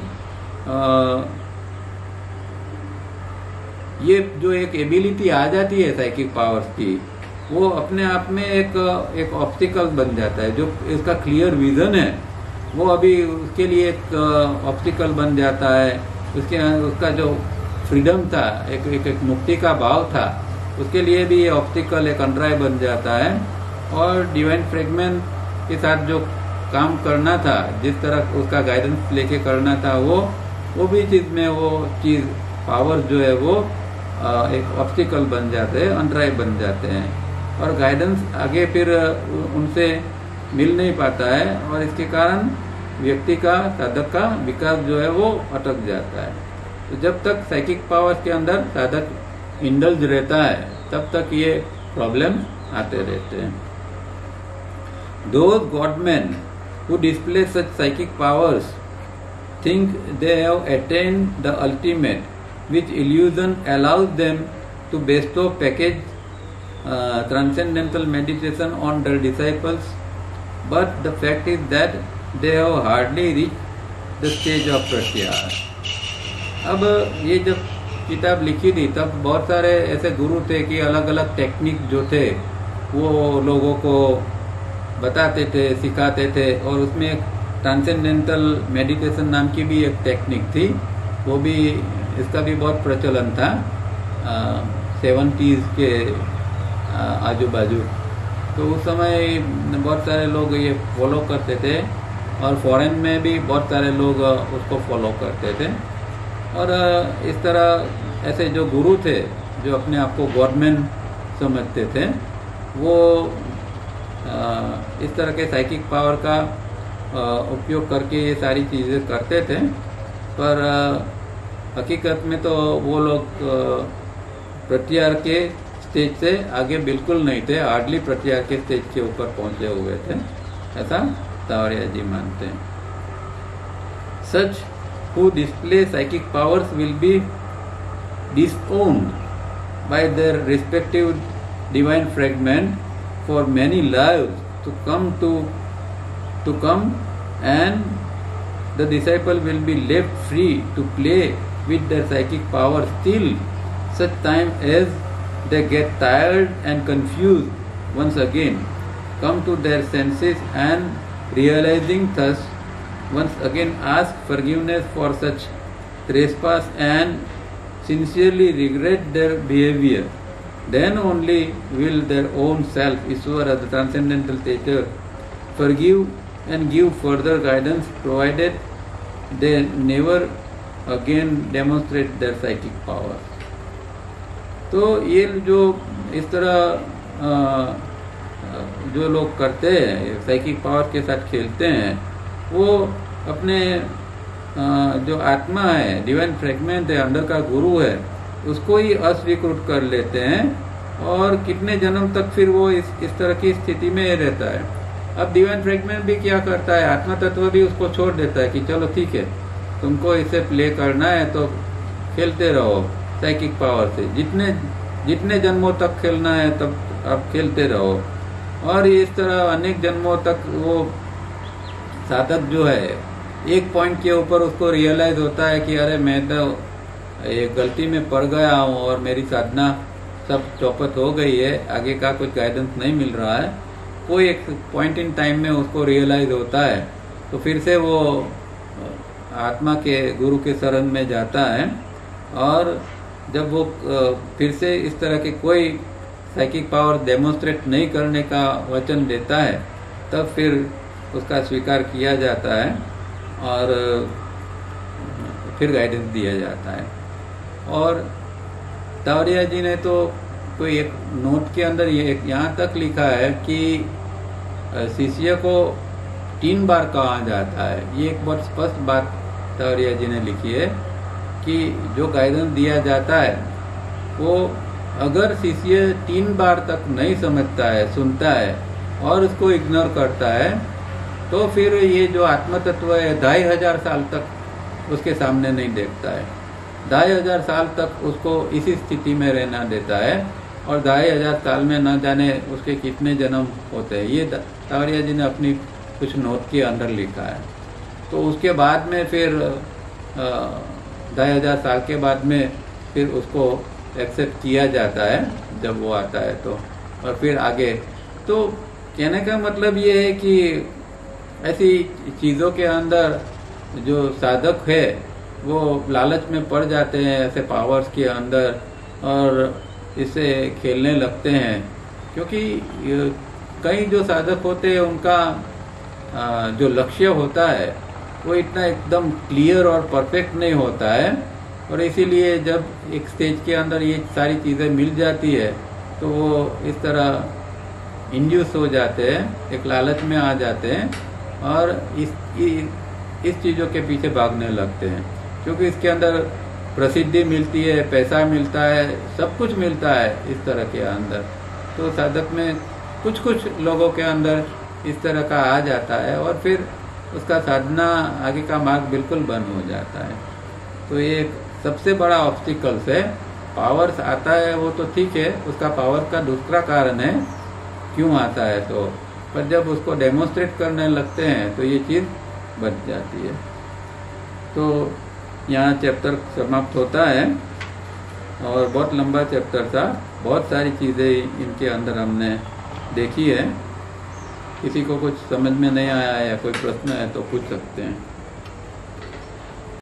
ये जो एक ability आ जाती है psychic powers की, वो अपने आप में एक ऑब्स्टिकल बन जाता है। जो इसका क्लियर विजन है वो अभी उसके लिए एक ऑब्स्टिकल बन जाता है। उसका जो फ्रीडम था, एक मुक्ति का भाव था, उसके लिए भी ये ऑब्स्टिकल एक अंतराय बन जाता है। और डिवाइन फ्रेगमेंट के साथ जो काम करना था, जिस तरह उसका गाइडेंस लेके करना था, वो भी चीज में वो चीज पावर जो है वो एक ऑब्स्टिकल बन जाते हैं, अंतराय बन जाते हैं, और गाइडेंस आगे फिर उनसे मिल नहीं पाता है, और इसके कारण व्यक्ति का, साधक का विकास जो है वो अटक जाता है। तो जब तक साइकिक पावर्स के अंदर साधक इंडल्ज रहता है, तब तक ये प्रॉब्लम आते रहते हैं। Those godmen who display such psychic powers think they have attained the ultimate, which illusion allows them to bestow package transcendental meditation on their disciples. But the fact is that they have hardly reached the stage of pratyahara. अब ये जब किताब लिखी थी तब बहुत सारे ऐसे गुरु थे कि अलग अलग टेक्निक जो थे वो लोगों को बताते थे, सिखाते थे, और उसमें एक ट्रांसेंडेंटल मेडिटेशन नाम की भी एक टेक्निक थी, वो भी, इसका भी बहुत प्रचलन था 70s के आजू बाजू। तो उस समय बहुत सारे लोग ये फॉलो करते थे और फॉरेन में भी बहुत सारे लोग उसको फॉलो करते थे। और इस तरह ऐसे जो गुरु थे जो अपने आप को गॉडमैन समझते थे, वो इस तरह के साइकिक पावर का उपयोग करके ये सारी चीज़ें करते थे। पर हकीकत में तो वो लोग प्रत्यार के स्टेज से आगे बिल्कुल नहीं थे, हार्डली प्रत्यार के स्टेज के ऊपर पहुंचे हुए थे, ऐसा तावड़िया जी मानते हैं। Such who display psychic powers will be disowned by their respective divine fragment for many lives to come, and the disciple will be left free to play with their psychic power till such time as they get tired and confused once again, come to their senses, and realizing thus once again ask forgiveness for such trespass and sincerely regret their behavior. Then only will their own self, Ishvara, the transcendental teacher, forgive and give further guidance, provided they never again demonstrate their psychic power. तो ये जो इस तरह जो लोग करते हैं, psychic power के साथ खेलते हैं, वो अपने जो आत्मा है, डिवाइन फ्रेगमेंट है, अंदर का गुरु है, उसको ही अस्वीकृत कर लेते हैं और कितने जन्म तक फिर वो इस तरह की स्थिति में रहता है। अब डिवाइन फ्रेगमेंट भी क्या करता है, आत्मा तत्व भी उसको छोड़ देता है कि चलो ठीक है, तुमको इसे प्ले करना है तो खेलते रहो साइकिक पावर से, जितने जन्मों तक खेलना है तब आप खेलते रहो। और इस तरह अनेक जन्मों तक वो साधक जो है, एक पॉइंट के ऊपर उसको रियलाइज होता है कि अरे मैं तो ये गलती में पड़ गया हूँ और मेरी साधना सब चौपट हो गई है, आगे का कुछ गाइडेंस नहीं मिल रहा है। कोई एक पॉइंट इन टाइम में उसको रियलाइज होता है, तो फिर से वो आत्मा के गुरु के शरण में जाता है। और जब वो फिर से इस तरह के कोई साइकिक पावर डेमोन्स्ट्रेट नहीं करने का वचन देता है, तब फिर उसका स्वीकार किया जाता है और फिर गाइडेंस दिया जाता है। और तावड़िया जी ने तो कोई एक नोट के अंदर ये यहाँ तक लिखा है कि शिष्य को 3 बार कहा जाता है। ये एक बहुत स्पष्ट बात तावड़िया जी ने लिखी है कि जो गाइडेंस दिया जाता है वो अगर शिष्य 3 बार तक नहीं समझता है, सुनता है और उसको इग्नोर करता है, तो फिर ये जो आत्म तत्व है 2500 साल तक उसके सामने नहीं देखता है। 2500 साल तक उसको इसी स्थिति में रहना देता है और 2500 साल में न जाने उसके कितने जन्म होते हैं। ये तावड़िया जी ने अपनी कुछ नोट के अंदर लिखा है। तो उसके बाद में फिर 2500 साल के बाद में फिर उसको एक्सेप्ट किया जाता है जब वो आता है तो, और फिर आगे। तो कहने का मतलब ये है कि ऐसी चीज़ों के अंदर जो साधक है वो लालच में पड़ जाते हैं, ऐसे पावर्स के अंदर, और इससे खेलने लगते हैं। क्योंकि कई जो साधक होते हैं उनका जो लक्ष्य होता है वो इतना एकदम क्लियर और परफेक्ट नहीं होता है, और इसीलिए जब एक स्टेज के अंदर ये सारी चीज़ें मिल जाती है तो वो इस तरह इंड्यूस हो जाते हैं, एक लालच में आ जाते हैं और इस चीज़ों के पीछे भागने लगते हैं। क्योंकि इसके अंदर प्रसिद्धि मिलती है, पैसा मिलता है, सब कुछ मिलता है इस तरह के अंदर। तो साधक में कुछ लोगों के अंदर इस तरह का आ जाता है और फिर उसका साधना आगे का मार्ग बिल्कुल बंद हो जाता है। तो ये सबसे बड़ा ऑब्स्टिकल्स है। पावर्स आता है वो तो ठीक है, उसका पावर का दूसरा कारण है क्यों आता है, तो पर जब उसको डेमोन्स्ट्रेट करने लगते हैं तो ये चीज़ बच जाती है। तो यहाँ चैप्टर समाप्त होता है और बहुत लंबा चैप्टर था, बहुत सारी चीज़ें इनके अंदर हमने देखी है। किसी को कुछ समझ में नहीं आया या कोई प्रश्न है तो पूछ सकते हैं।